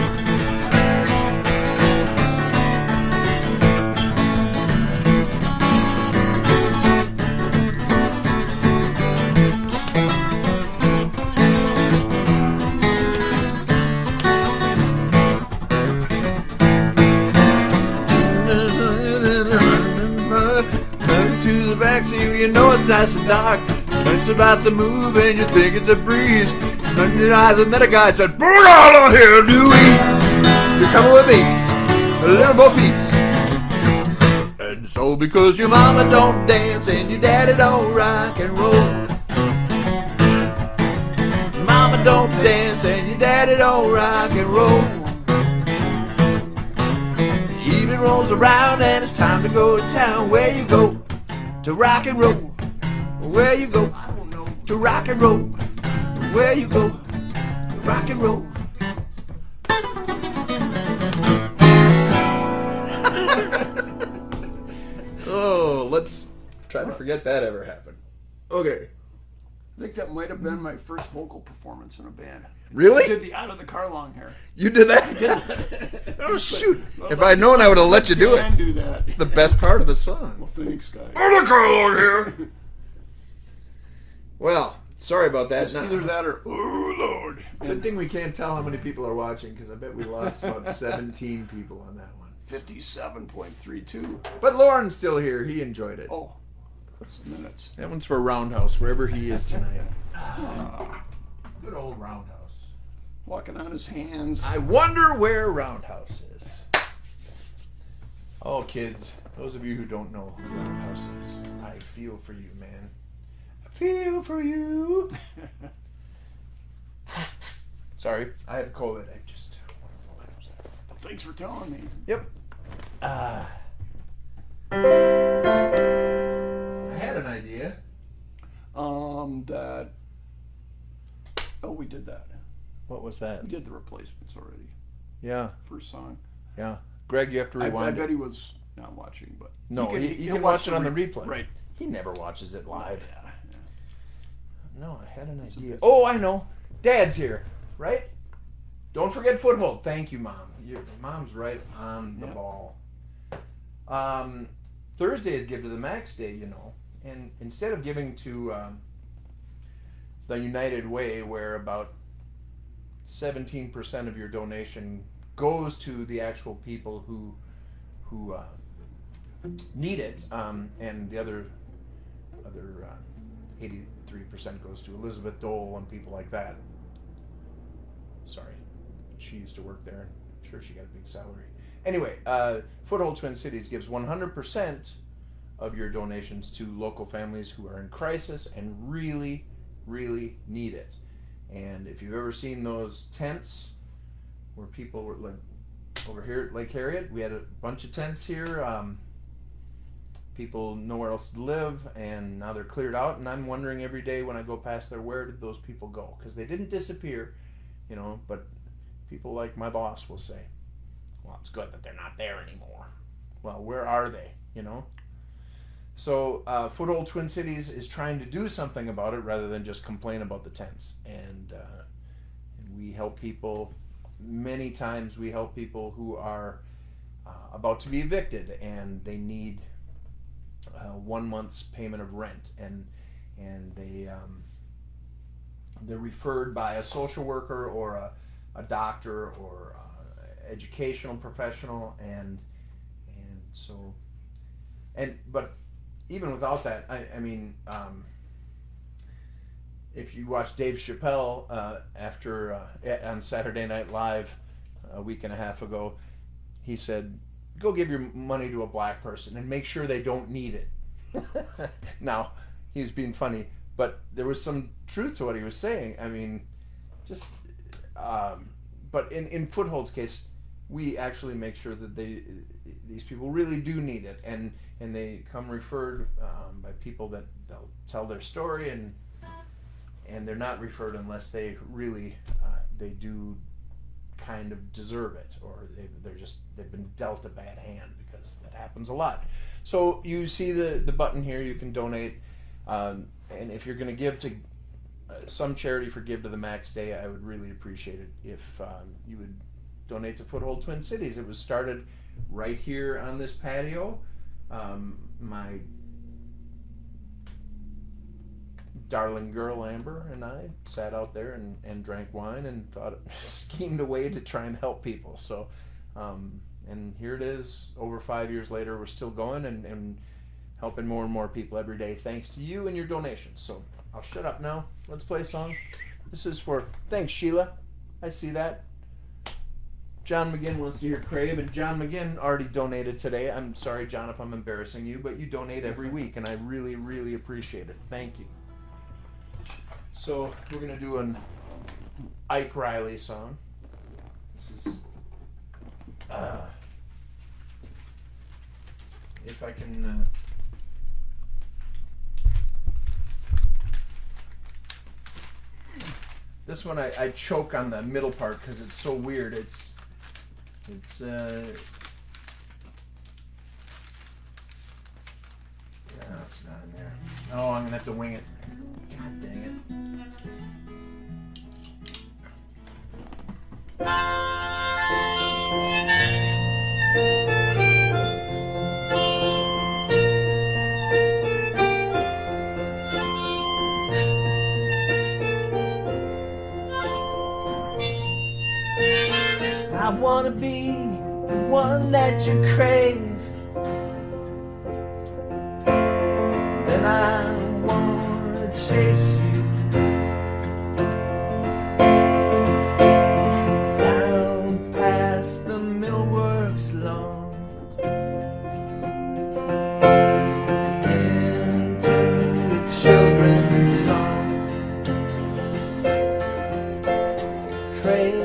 To the backseat, you know it's nice and dark. It's about to move and you think it's a breeze. Open your eyes and then a guy said, "Bring it all on here, Dewey. You're coming with me, a little more peace." And so because your mama don't dance and your daddy don't rock and roll. Your mama don't dance and your daddy don't rock and roll. The evening rolls around and it's time to go to town. Where you go? To rock and roll. Where you go? To rock and roll. Where you go? To rock and roll. Oh, let's try to forget that ever happened. Okay. I think that might have been my first vocal performance in a band. Really? I did the out of the car long hair. You did that? Oh, shoot. If I'd known, I would have let you do Can it. do that. It's the best part of the song. Well, thanks, guys. Oh, the car along here. Well, sorry about that. It's either that or, oh, Lord. Good thing we can't tell how many people are watching, because I bet we lost about seventeen people on that one. fifty-seven point three two. But Lauren's still here. He enjoyed it. Oh, that's the minutes. That one's for Roundhouse, wherever he is tonight. Good old Roundhouse. Walking on his hands. I wonder where Roundhouse is. Oh, kids, those of you who don't know who Roundhouse is, I feel for you, man. I feel for you. Sorry, I have COVID. I just... Thanks for telling me. Yep. Uh, I had an idea. Um, that. Oh, we did that. What was that? We did the replacements already. Yeah, First song. yeah. Greg, you have to I, I rewind bet it. he was not watching, but No, can- he, you he'll can watch it on the re- replay. Right. He never watches it live. Yeah, yeah. No, I had an It's a idea. business. Oh, I know. Dad's here, right? Don't forget foothold. Thank you, Mom. Your Mom's right on the Yeah. ball. Um, Thursday is Give to the Max Day, you know. And instead of giving to um, the United Way, where about seventeen percent of your donation goes to the actual people who who uh, need it, um, and the other other uh, eighty-three percent goes to Elizabeth Dole and people like that. Sorry, she used to work there. I'm sure she got a big salary. Anyway, uh, Foothold Twin Cities gives one hundred percent of your donations to local families who are in crisis and really, really need it. And if you've ever seen those tents where people were like over here at Lake Harriet, we had a bunch of tents here. Um, people nowhere else to live, and now they're cleared out. And I'm wondering every day when I go past there, where did those people go? Because they didn't disappear, you know. But people like my boss will say, "Well, it's good that they're not there anymore." Well, where are they? You know. So uh, Foothold Twin Cities is trying to do something about it rather than just complain about the tents. And, uh, and we help people. Many times we help people who are uh, about to be evicted and they need uh, one month's payment of rent, and and they um, they're referred by a social worker or a, a doctor or a educational professional, and and so and but. Even without that, I, I mean, um, if you watch Dave Chappelle uh, after uh, on Saturday Night Live a week and a half ago, he said go give your money to a black person and make sure they don't need it. Now, he was being funny, but there was some truth to what he was saying. I mean, just, um, but in, in Foothold's case, we actually make sure that they, these people really do need it, and, and they come referred um, by people that they'll tell their story, and and they're not referred unless they really, uh, they do kind of deserve it, or they, they're just, they've been dealt a bad hand, because that happens a lot. So you see the, the button here, you can donate, um, and if you're going to give to uh, some charity for Give to the Max Day, I would really appreciate it if um, you would donate to Foothold Twin Cities. It was started right here on this patio. Um, my darling girl Amber and I sat out there and, and drank wine and thought, schemed a way to try and help people. So, um, and here it is, over five years later, we're still going and, and helping more and more people every day, thanks to you and your donations. So I'll shut up now. Let's play a song. This is for, thanks Sheila, I see that. John McGinn wants to hear Crave, and John McGinn already donated today. I'm sorry, John, if I'm embarrassing you, but you donate every week, and I really, really appreciate it. Thank you. So we're going to do an Ike Riley song. This is, uh, if I can, uh, this one I, I choke on the middle part because it's so weird. It's, it's, uh, no, it's not in there. Oh, I'm going to have to wing it. God dang it. I wanna be the one that you crave, and I wanna chase you down past the millworks lawn into a children's song. Crave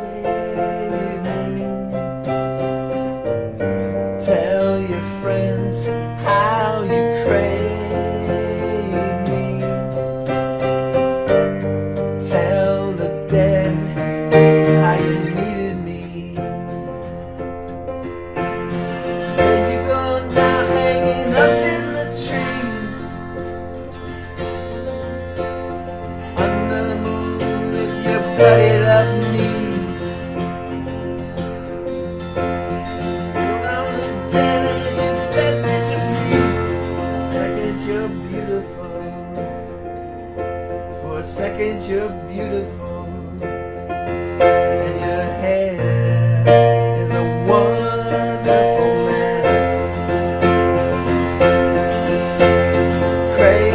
butted up knees. Put on the denim and said that you're pleased. Second you're beautiful. For a second you're beautiful. And your hair is a wonderful mess. Crazy.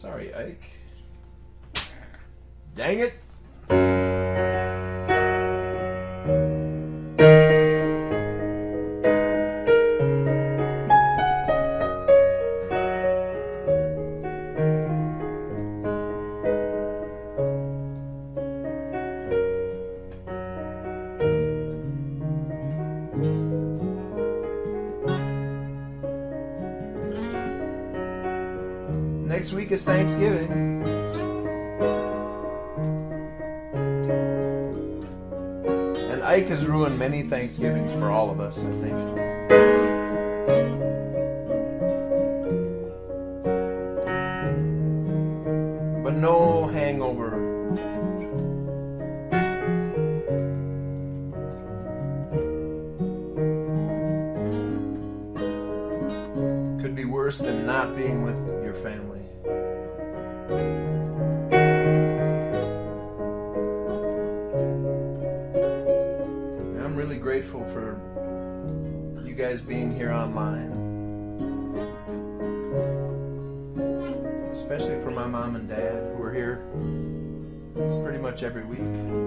Sorry, Ike. Dang it. Next week is Thanksgiving. And Ike has ruined many Thanksgivings for all of us, I think. But no hangover. Could be worse than not being with your family. I'm really grateful for you guys being here online. Especially for my mom and dad who are here pretty much every week.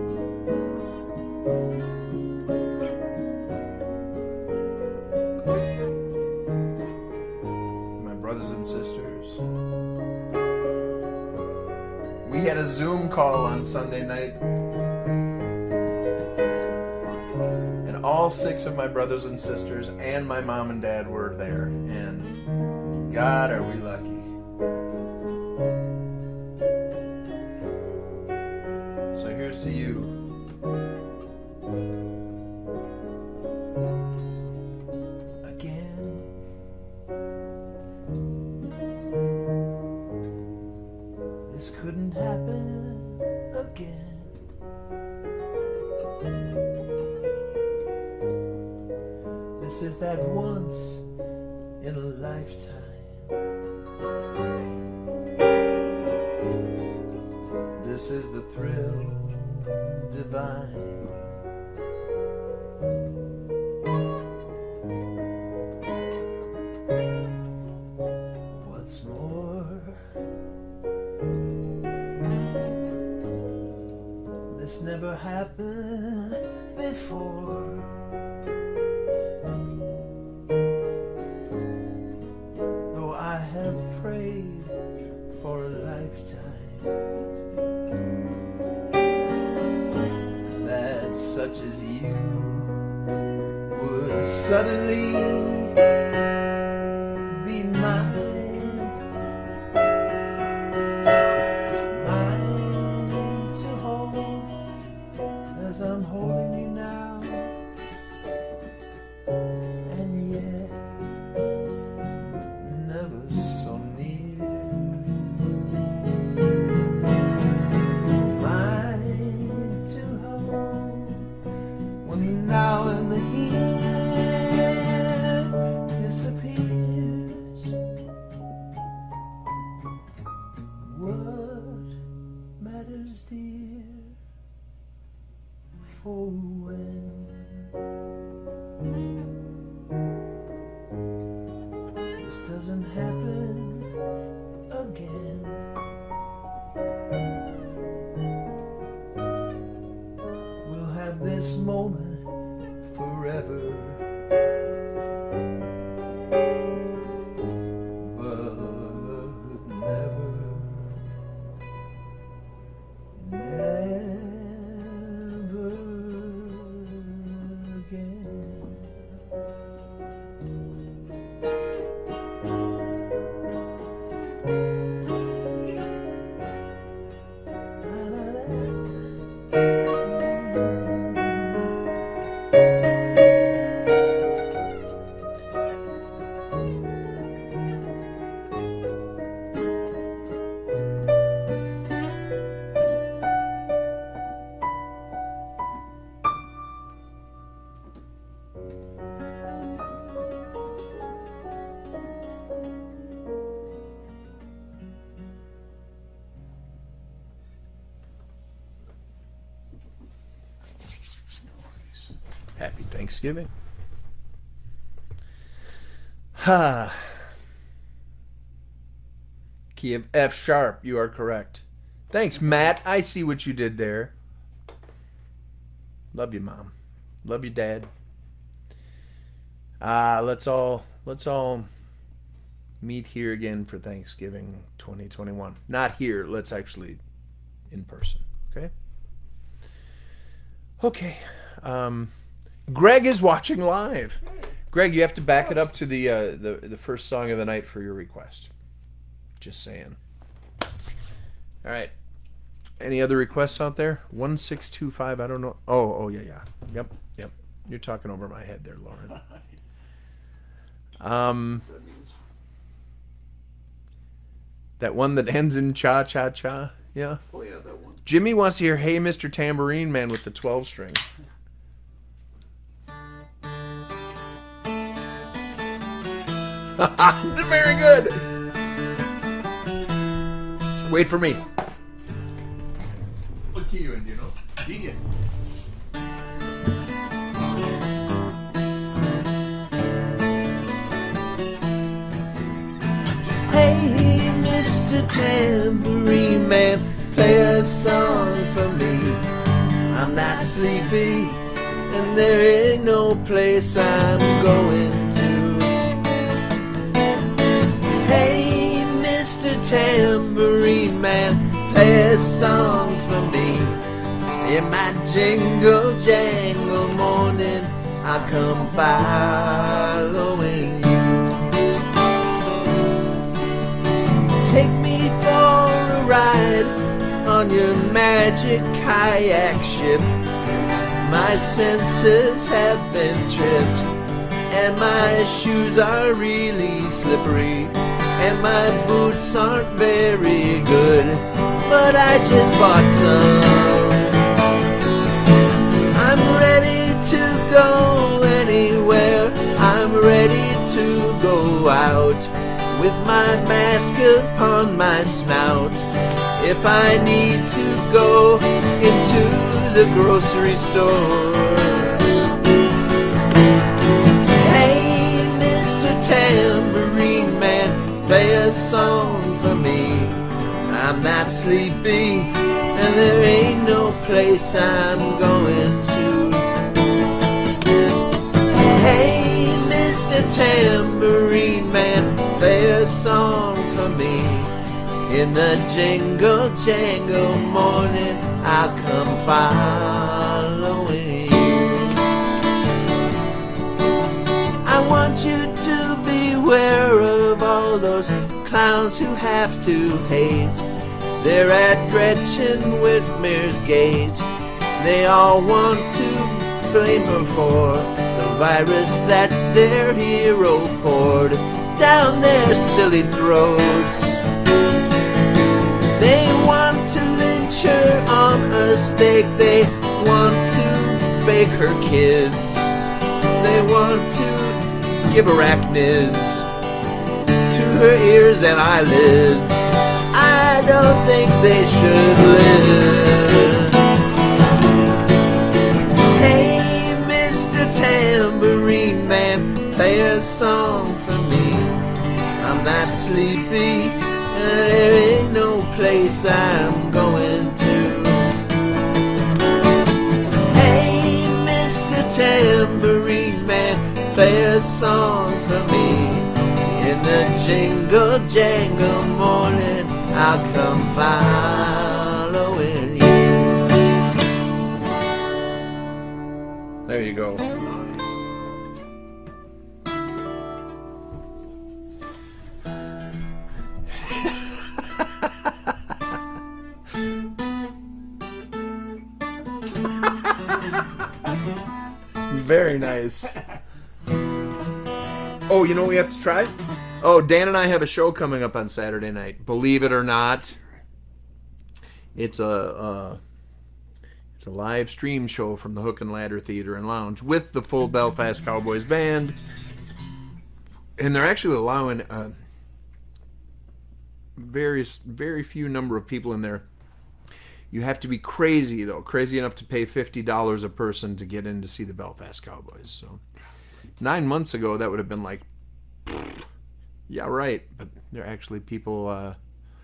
My brothers and sisters. We had a Zoom call on Sunday night. All six of my brothers and sisters and my mom and dad were there, and God, are we lucky. So here's to you. Again. This couldn't happen again. This is that once in a lifetime. This is the thrill divine. What's more, this never happened before. For a lifetime that such as you would suddenly be mine, mine to hold as I'm holding you now, and yet never so near. Now and the here disappears. What matters, dear, for when this doesn't happen again. We'll have this moment forever, but never, never again. Happy Thanksgiving. Ha. key of F sharp. You are correct. Thanks, Matt. I see what you did there. Love you, Mom. Love you, Dad. Ah, uh, let's all let's all meet here again for Thanksgiving twenty twenty-one. Not here. Let's actually in person. Okay. Okay. Um, Greg is watching live. Greg, you have to back it up to the uh, the the first song of the night for your request. Just saying. All right. Any other requests out there? One six two five. I don't know. Oh, oh yeah, yeah. Yep, yep. You're talking over my head there, Lauren. Um, that one that ends in cha cha cha. Yeah. Oh yeah, that one. Jimmy wants to hear "Hey, Mister Tambourine Man" with the twelve string. Very good. Wait for me. What key you in, do you know? D. Hey, Mister Tambourine Man, play a song for me. I'm not sleepy, and there ain't no place I'm going to. Hey, Mister Tambourine Man, play a song for me. In my jingle jangle morning, I'll come following you. Take me for a ride on your magic kayak ship. My senses have been tripped, and my shoes are really slippery, and my boots aren't very good, but I just bought some. I'm ready to go anywhere, I'm ready to go out with my mask upon my snout. If I need to go into the grocery store. Hey, Mister Tambourine Man, play a song for me. I'm not sleepy, and there ain't no place I'm going to. Hey, Mister Tambourine Man, play a song for me. In the jingle jangle morning, I'll come following you. I want you to beware of all those clowns who have to hate. They're at Gretchen Whitmer's gate. They all want to blame her for the virus that their hero poured down their silly throats. They want to lynch her on a stake. They want to bake her kids. They want to give arachnids to her ears and eyelids. I don't think they should live. Hey, Mister Tambourine Man, play a song for me. I'm not sleepy, there ain't no place I'm going to. Hey, Mister Tambourine Man, play a song for me. In the jingle jangle morning, I'll come following you. There you go. Very nice. Oh, you know what we have to try? Oh, Dan and I have a show coming up on Saturday night. Believe it or not, it's a uh, it's a live stream show from the Hook and Ladder Theater and Lounge with the full Belfast Cowboys band, and they're actually allowing a very very few number of people in there. You have to be crazy though, crazy enough to pay fifty dollars a person to get in to see the Belfast Cowboys. So nine months ago, that would have been like, yeah, right. But there are actually people uh,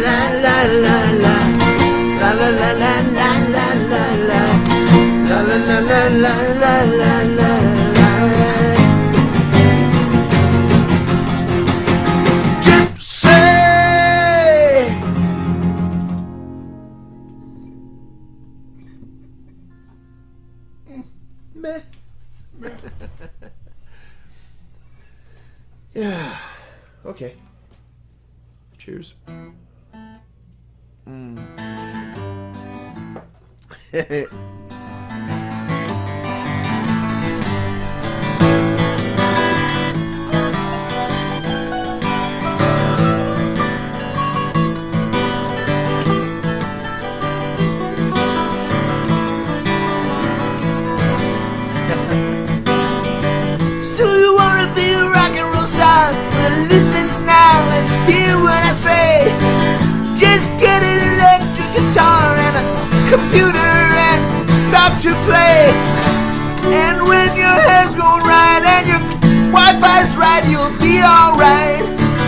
Okay. Cheers. Mm. So you wanna be a rock and roll star? Well, listen now and hear what I say. Just get an electric guitar and a computer and start to play. And when your hair's going right and your Wi-Fi's right, you'll be alright.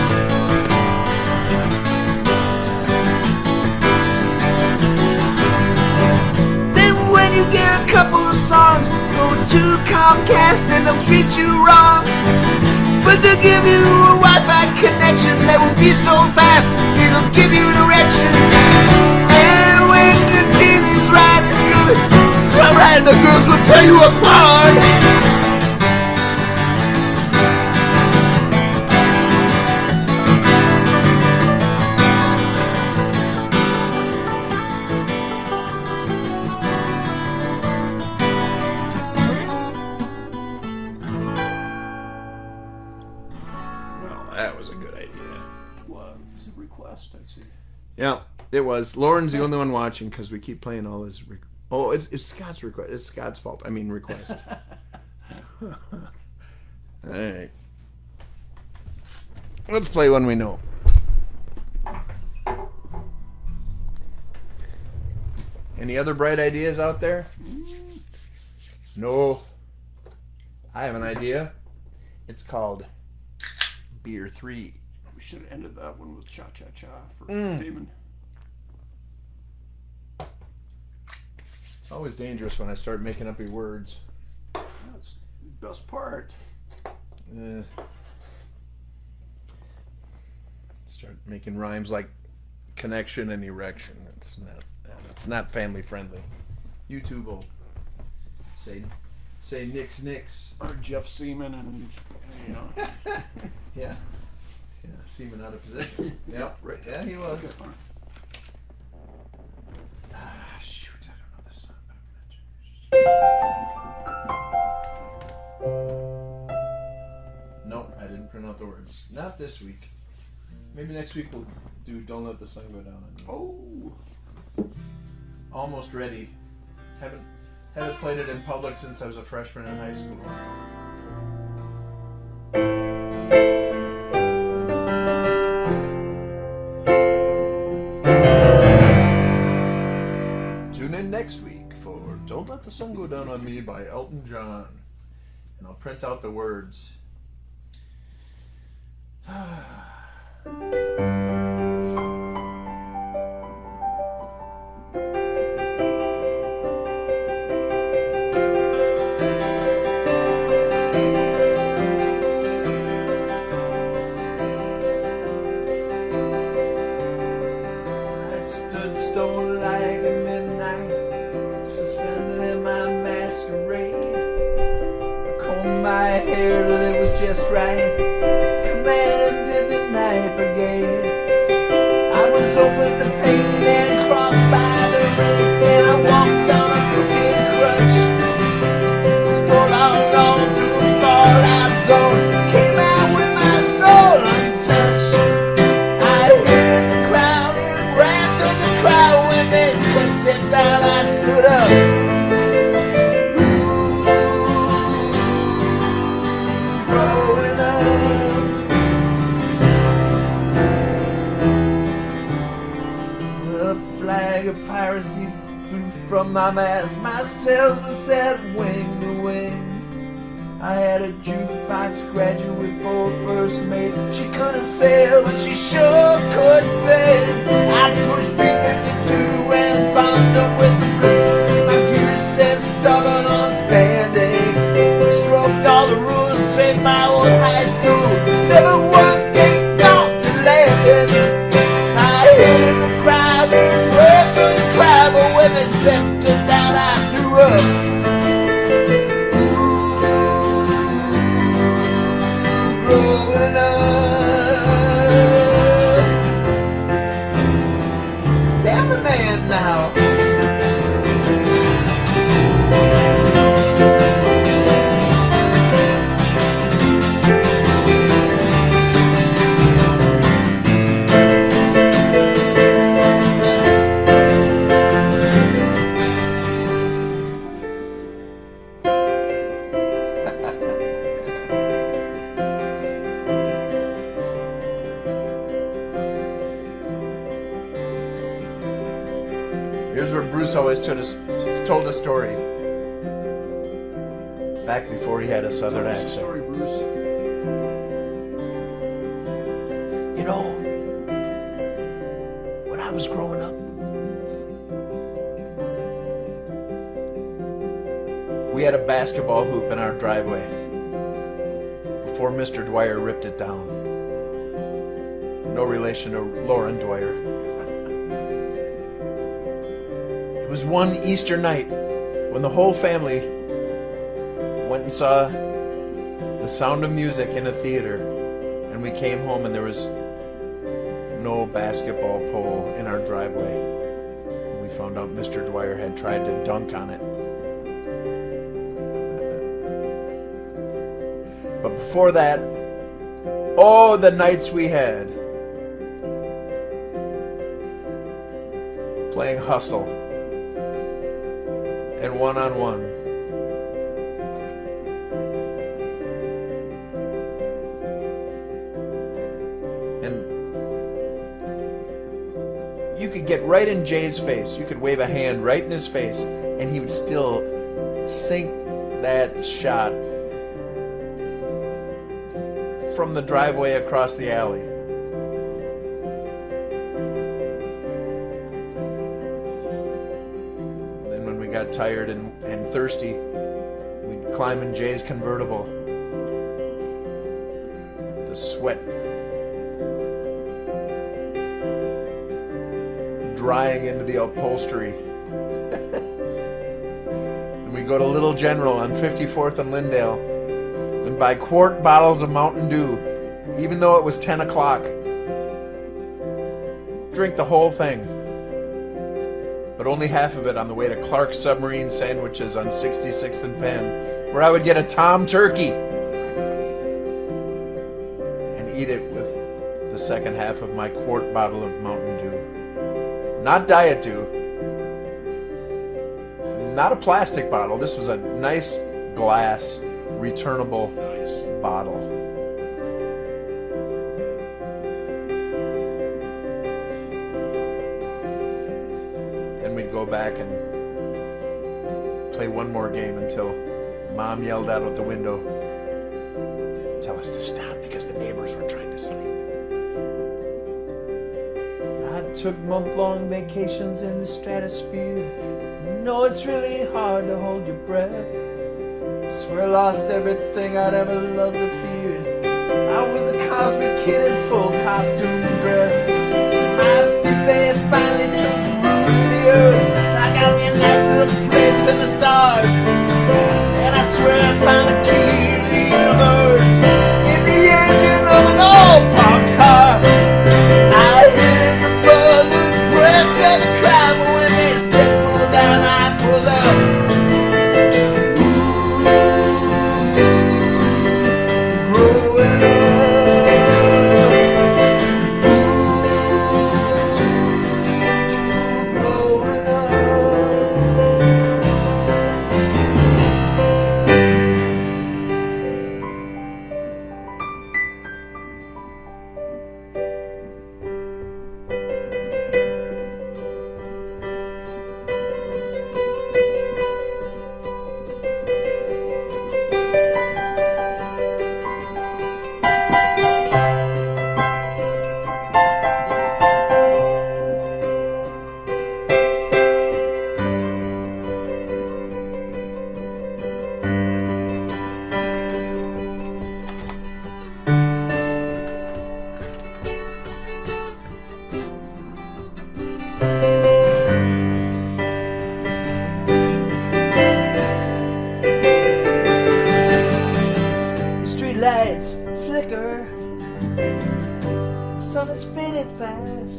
Then when you get a couple of songs, go to Comcast and they'll treat you wrong. But they'll give you a Wi-Fi connection that will be so fast, it'll give you an erection. And when the T V's right, it's good. Alright, the girls will tear you apart. That was a good idea. Well, it's a request, I see. Yeah, it was. Lauren's the only one watching because we keep playing all his. Rec- oh, it's, it's Scott's request. It's Scott's fault. I mean, request. All right. Let's play one we know. Any other bright ideas out there? No. I have an idea. It's called Beer three. We should have ended that one with Cha Cha Cha for Mm. Damon. It's always dangerous when I start making up your words. That's the best part. Uh, start making rhymes like connection and erection. It's not. It's not family friendly. YouTube will say say nix nix. Or Jeff Seaman and, you know. Yeah. Yeah. Seaman out of position. Yep. Right. Yeah, he was. Okay. Ah, shoot! I don't know this song. Nope, I didn't print out the words. Not this week. Maybe next week we'll do "Don't Let the Sun Go Down on You." Oh. Almost ready. Haven't haven't played it in public since I was a freshman in high school. Tune in next week for "Don't Let the Sun Go Down on Me" by Elton John, and I'll print out the words. I stood stone like a midnight, suspended in my masquerade. I combed my hair till it was just right, commanded the night brigade. I was open to pain and crossed by the road, and I walked on a crooked crutch. Stole out on through a fallout zone, came out with my soul untouched. I heard the crowd and ran through the crowd. When they said sit down, I stood up. Growing up, a flag of piracy flew from my mast. My sails were set wing to wing. I had a jukebox graduate for first mate. She couldn't sail, but she sure could sing. I pushed B fifty-two and bombed her with the crew. My gear set stubborn on standing. Stroked all the rules, trained my old high school. Never once gave thought to landing. I hated the crowd and ran through the crowd, but when they set me down, I threw up. Growing up. where Bruce always told us, told a story. Back before he had a southern Tell us the accent. story, Bruce. You know, when I was growing up, we had a basketball hoop in our driveway before Mister Dwyer ripped it down. No relation to Lauren Dwyer. It was one Easter night when the whole family went and saw The Sound of Music in a theater, and we came home and there was no basketball pole in our driveway. And we found out Mister Dwyer had tried to dunk on it. But before that, oh, the nights we had playing hustle and one-on-one. And you could get right in Jay's face. You could wave a hand right in his face, and he would still sink that shot from the driveway across the alley. Then when we got tired and, and thirsty, we'd climb in Jay's convertible. The sweat drying into the upholstery. And we'd go to Little General on fifty-fourth and Lyndale and buy quart bottles of Mountain Dew, even though it was ten o'clock. Drink the whole thing, but only half of it on the way to Clark's Submarine Sandwiches on sixty-sixth and Penn, where I would get a Tom Turkey and eat it with the second half of my quart bottle of Mountain Dew. Not Diet Dew, not a plastic bottle. This was a nice glass returnable Nice. bottle. Then we'd go back and play one more game until Mom yelled out of the window, tell us to stop because the neighbors were trying to sleep. I took month-long vacations in the stratosphere. You know it's really hard to hold your breath. Swear I lost everything I'd ever loved or feared. I was a cosmic kid in full costume dress. I they finally took root in the earth. I got me a nice little place in the stars, and I swear I found the key to the universe in the engine of an old parked car. I hid in the mother's breast of the crowd, but when they said pull down, I pulled up. Lights flicker, sun is fading fast.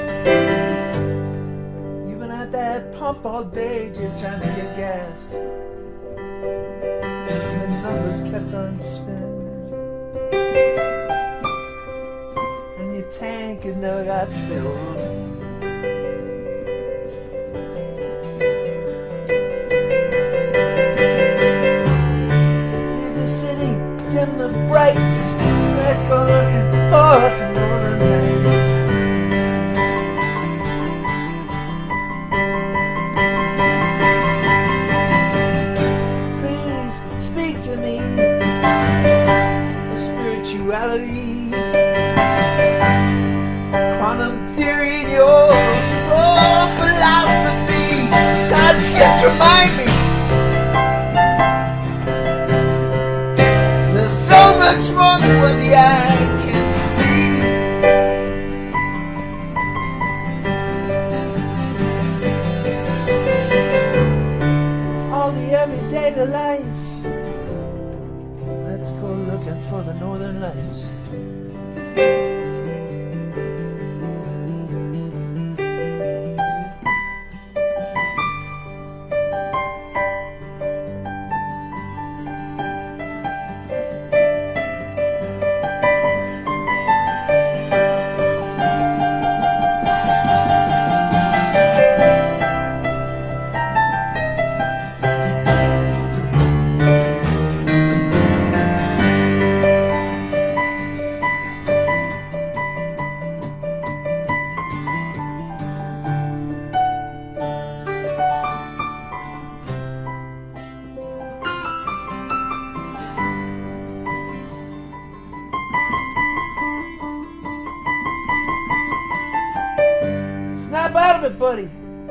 You've been at that pump all day just trying to get gassed, and the numbers kept on spinning, and your tank has never got filled. Dim the brights, let's go looking for some northern lights. it, buddy.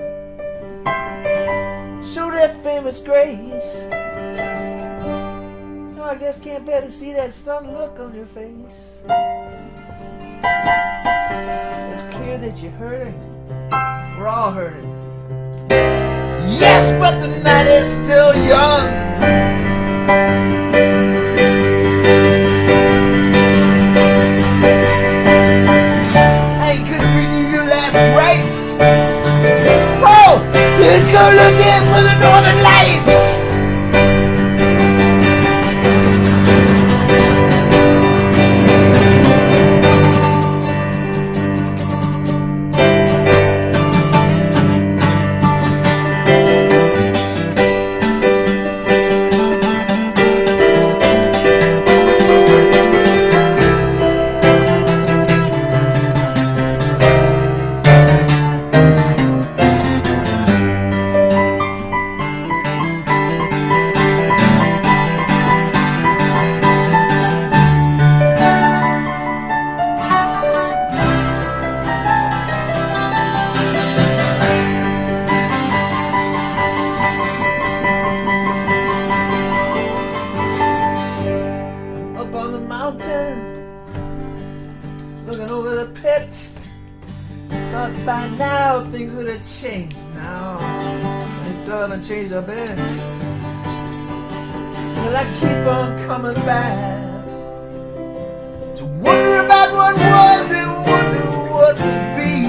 Show that famous grace. No, I guess can't bear to see that stunned look on your face. It's clear that you're hurting. We're all hurting. Yes, but the night is still young. I ain't gonna bring you your last rites. Oh, let's go looking for the northern lights. Looking over the pit. Thought by now things would have changed now. They still haven't changed a bit. Still I keep on coming back to wonder about what was and wonder what would be.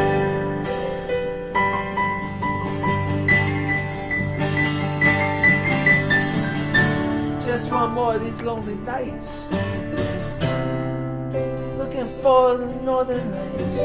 Just one more of these lonely nights, looking for the northern lights.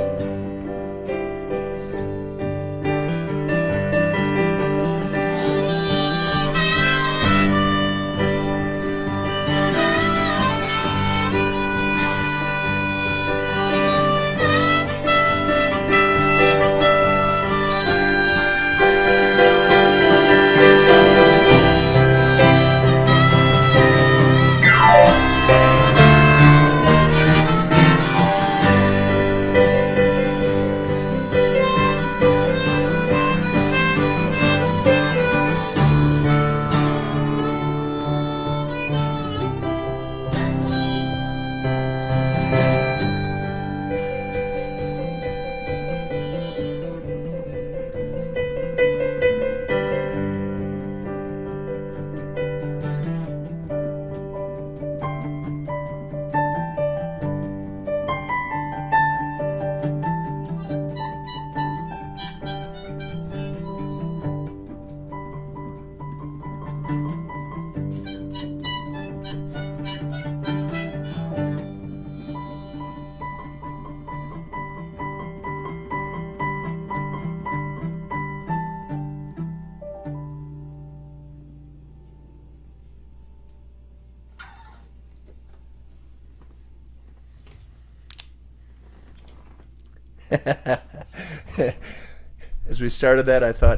As we started that, I thought,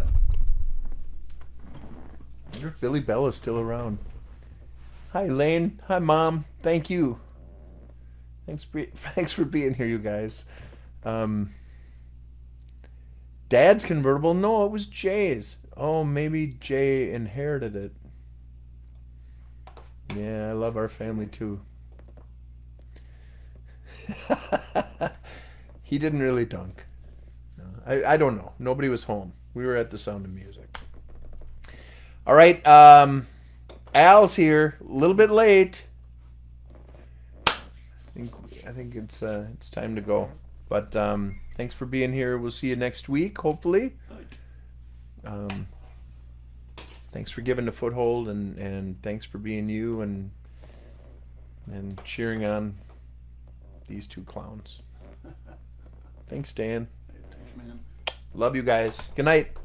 I wonder if Billy Bell is still around. Hi, Elaine. Hi, Mom. Thank you. Thanks for, thanks for being here, you guys. Um, Dad's convertible? No, it was Jay's. Oh, maybe Jay inherited it. Yeah, I love our family too. He didn't really dunk. No, I, I don't know. Nobody was home. We were at the Sound of Music. All right. Um, Al's here. A little bit late. I think, I think it's uh, it's time to go. But um, thanks for being here. We'll see you next week, hopefully. Um, thanks for giving the foothold, and, and thanks for being you and and cheering on these two clowns. Thanks, Dan. Thanks, man. Love you guys. Good night.